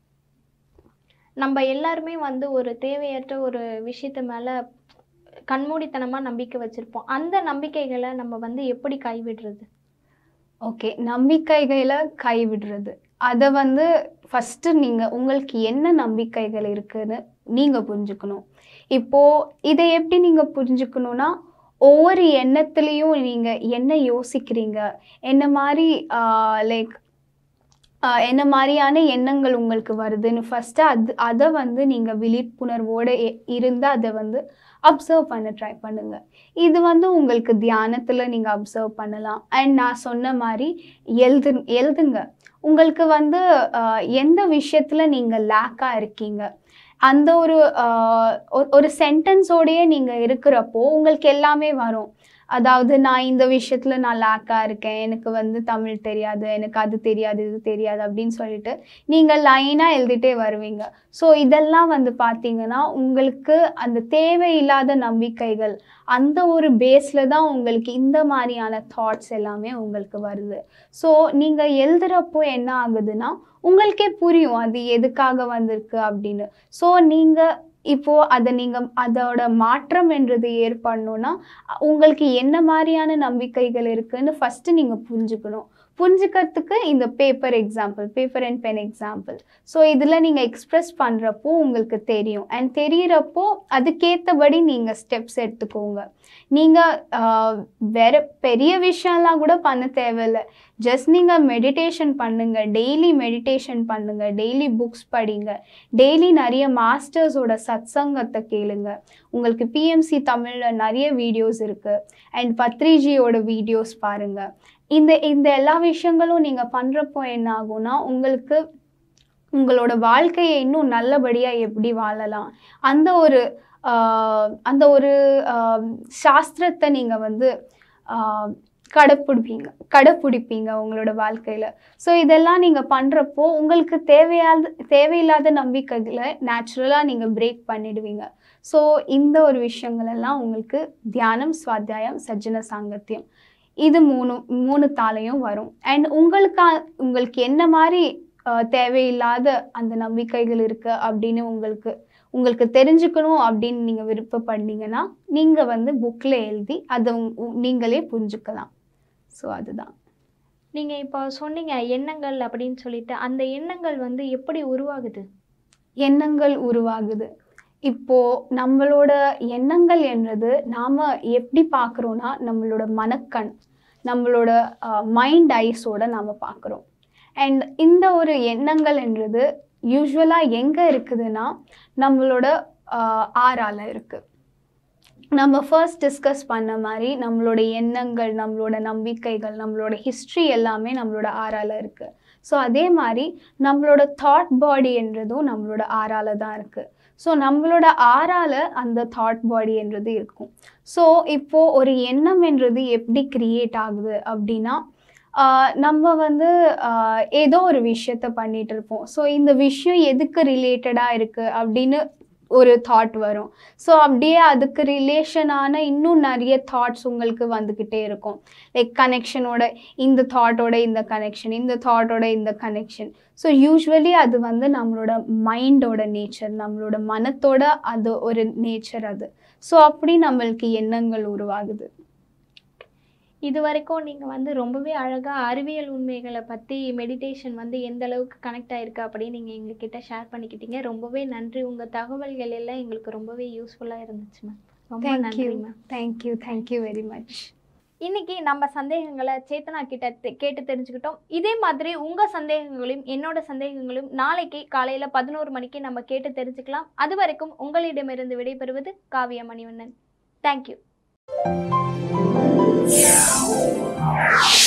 Speaker 1: நம்ம எல்லாருமே வந்து ஒரு தேவையற்ற ஒரு விஷயத்து மேலே கண்மூடித்தனமாக நம்பிக்கை வச்சுருப்போம். அந்த நம்பிக்கைகளை நம்ம வந்து எப்படி கைவிடுறது?
Speaker 2: ஓகே, நம்பிக்கைகளை கைவிடுறது, அதை வந்து ஃபஸ்ட்டு நீங்கள் உங்களுக்கு என்ன நம்பிக்கைகள் இருக்குதுன்னு நீங்கள் புரிஞ்சுக்கணும். இப்போது இதை எப்படி நீங்கள் புரிஞ்சுக்கணுன்னா, ஒவ்வொரு எண்ணத்துலேயும் நீங்கள் என்ன யோசிக்கிறீங்க, என்ன மாதிரி லைக் என்ன மாதிரியான எண்ணங்கள் உங்களுக்கு வருதுன்னு ஃபஸ்ட்டு அது அதை வந்து நீங்கள் விழிப்புணர்வோடு இருந்து அதை வந்து அப்சர்வ் பண்ண ட்ரை பண்ணுங்கள். இது வந்து உங்களுக்கு தியானத்தில் நீங்கள் அப்சர்வ் பண்ணலாம். அண்ட் நான் சொன்ன மாதிரி எழுது எழுதுங்க. உங்களுக்கு வந்து எந்த விஷயத்தில் நீங்கள் லேக்காக இருக்கீங்க, அந்த ஒரு ஒரு சென்டென்ஸோடையே நீங்கள் இருக்கிறப்போ உங்களுக்கு எல்லாமே வரும். அதாவது நான் இந்த விஷயத்தில் நான் லேக்காக இருக்கேன், எனக்கு வந்து தமிழ் தெரியாது, எனக்கு அது தெரியாது, இது தெரியாது அப்படின்னு சொல்லிட்டு நீங்கள் லைனாக எழுதிட்டே வருவீங்க. ஸோ இதெல்லாம் வந்து பார்த்தீங்கன்னா உங்களுக்கு அந்த தேவையில்லாத நம்பிக்கைகள், அந்த ஒரு பேஸில் தான் உங்களுக்கு இந்த மாதிரியான தாட்ஸ் எல்லாமே உங்களுக்கு வருது. ஸோ நீங்கள் எழுதுகிறப்போ என்ன ஆகுதுன்னா உங்களுக்கே புரியும் அது எதுக்காக வந்திருக்கு அப்படின்னு. ஸோ நீங்கள் இப்போது அதை நீங்கள் அதோட மாற்றம் என்றது ஏற்படணும்னா உங்களுக்கு என்ன மாதிரியான நம்பிக்கைகள் இருக்குதுன்னு ஃபஸ்ட்டு நீங்கள் புரிஞ்சுக்கணும். புரிஞ்சுக்கிறதுக்கு இந்த paper example, paper and pen example. So இதில் நீங்கள் எக்ஸ்ப்ரெஸ் பண்ணுறப்போ உங்களுக்கு தெரியும். அண்ட் தெரிகிறப்போ அதுக்கேற்றபடி நீங்கள் ஸ்டெப்ஸ் எடுத்துக்கோங்க. நீங்கள் வேறு பெரிய விஷயம்லாம் கூட பண்ண தேவையில்லை. ஜஸ்ட் நீங்கள் மெடிடேஷன் பண்ணுங்கள், டெய்லி மெடிடேஷன் பண்ணுங்கள், டெய்லி புக்ஸ் படிங்க, டெய்லி நிறைய மாஸ்டர்ஸோட சத்சங்கத்தை கேளுங்க. உங்களுக்கு பிஎம்சி தமிழில் நிறைய வீடியோஸ் இருக்குது. அண்ட் பத்ரிஜியோட வீடியோஸ் பாருங்கள். இந்த இந்த எல்லா விஷயங்களும் நீங்கள் பண்ணுறப்போ என்ன ஆகும்னா உங்களுக்கு உங்களோட வாழ்க்கையை இன்னும் நல்லபடியாக எப்படி வாழலாம் அந்த ஒரு அந்த ஒரு சாஸ்திரத்தை நீங்கள் வந்து கடைப்பிடிப்பீங்க கடைப்பிடிப்பீங்க உங்களோட வாழ்க்கையில். ஸோ இதெல்லாம் நீங்கள் பண்ணுறப்போ உங்களுக்கு தேவையாத தேவையில்லாத நம்பிக்கைகளை நேச்சுரலாக நீங்கள் பிரேக் பண்ணிடுவீங்க. ஸோ இந்த ஒரு விஷயங்களெல்லாம் உங்களுக்கு தியானம், சுவாத்தியாயம், சஜ்ஜன சாங்கத்தியம், இது மூணு மூணு தாளையும் வரும். அண்ட் உங்களுக்கா உங்களுக்கு என்ன மாதிரி தேவையில்லாத அந்த நம்பிக்கைகள் இருக்குது அப்படின்னு உங்களுக்கு உங்களுக்கு தெரிஞ்சுக்கணும் அப்படின்னு நீங்கள் விருப்பப்பட்டீங்கன்னா நீங்கள் வந்து புக்கில் எழுதி அதை நீங்களே புரிஞ்சுக்கலாம். ஸோ அதுதான்.
Speaker 1: நீங்கள் இப்போ சொன்னீங்க எண்ணங்கள் அப்படின்னு சொல்லிட்டு, அந்த எண்ணங்கள் வந்து எப்படி உருவாகுது?
Speaker 2: எண்ணங்கள் உருவாகுது இப்போது நம்மளோட எண்ணங்கள் என்றது நாம் எப்படி பார்க்குறோன்னா நம்மளோட மனக்கண், நம்மளோட மைண்ட் ஐஸோட நாம் பார்க்குறோம். அண்ட் இந்த ஒரு எண்ணங்கள் என்றது யூஸ்வலாக எங்கே இருக்குதுன்னா நம்மளோட ஆறால் இருக்குது. நம்ம ஃபர்ஸ்ட் டிஸ்கஸ் பண்ண மாதிரி நம்மளோட எண்ணங்கள், நம்மளோட நம்பிக்கைகள், நம்மளோட ஹிஸ்ட்ரி எல்லாமே நம்மளோட ஆறால் இருக்குது. ஸோ அதே மாதிரி நம்மளோட தாட் பாடி என்றதும் நம்மளோட ஆறால் தான் இருக்குது. ஸோ நம்மளோட ஆறால் அந்த தாட் பாடி என்றது இருக்கும். ஸோ இப்போது ஒரு எண்ணம் என்றது எப்படி க்ரியேட் ஆகுது அப்படின்னா நம்ம வந்து ஏதோ ஒரு விஷயத்த பண்ணிட்டு இருப்போம். ஸோ இந்த விஷயம் எதுக்கு ரிலேட்டடாக இருக்குது அப்படின்னு ஒரு தாட் வரும். ஸோ அப்படியே அதுக்கு ரிலேஷனான இன்னும் நிறைய தாட்ஸ் உங்களுக்கு வந்துக்கிட்டே இருக்கும். லைக் கனெக்ஷனோட இந்த தாட்டோட இந்த கனெக்ஷன், இந்த தாட்டோட இந்த கனெக்ஷன். ஸோ யூஸ்வலி அது வந்து நம்மளோட மைண்டோட நேச்சர், நம்மளோட மனத்தோட அது ஒரு நேச்சர் அது. ஸோ அப்படி நம்மளுக்கு எண்ணங்கள் உருவாகுது.
Speaker 1: இது வரைக்கும் நீங்கள் வந்து ரொம்பவே அழகாக அறிவியல் உண்மைகளை பற்றி மெடிடேஷன் வந்து எந்த அளவுக்கு கனெக்ட் ஆகிருக்கு அப்படின்னு நீங்கள் எங்ககிட்ட ஷேர் பண்ணிக்கிட்டீங்க. ரொம்பவே நன்றி. உங்கள் தகவல்கள் எல்லாம் எங்களுக்கு ரொம்பவே யூஸ்ஃபுல்லாக இருந்துச்சு மேம். ரொம்ப நன்றி ma'am.
Speaker 2: Thank you thank you very much.
Speaker 1: இன்னைக்கு நம்ம சந்தேகங்களை சேத்தனா கிட்ட கேட்டு தெரிஞ்சுக்கிட்டோம். இதே மாதிரி உங்கள் சந்தேகங்களையும் என்னோட சந்தேகங்களையும் நாளைக்கு காலையில் பதினோரு மணிக்கு நம்ம கேட்டு தெரிஞ்சுக்கலாம். அது வரைக்கும் உங்களிடமிருந்து விடைபெறுவது காவியா மணிவண்ணன். தேங்க்யூ. Yeah.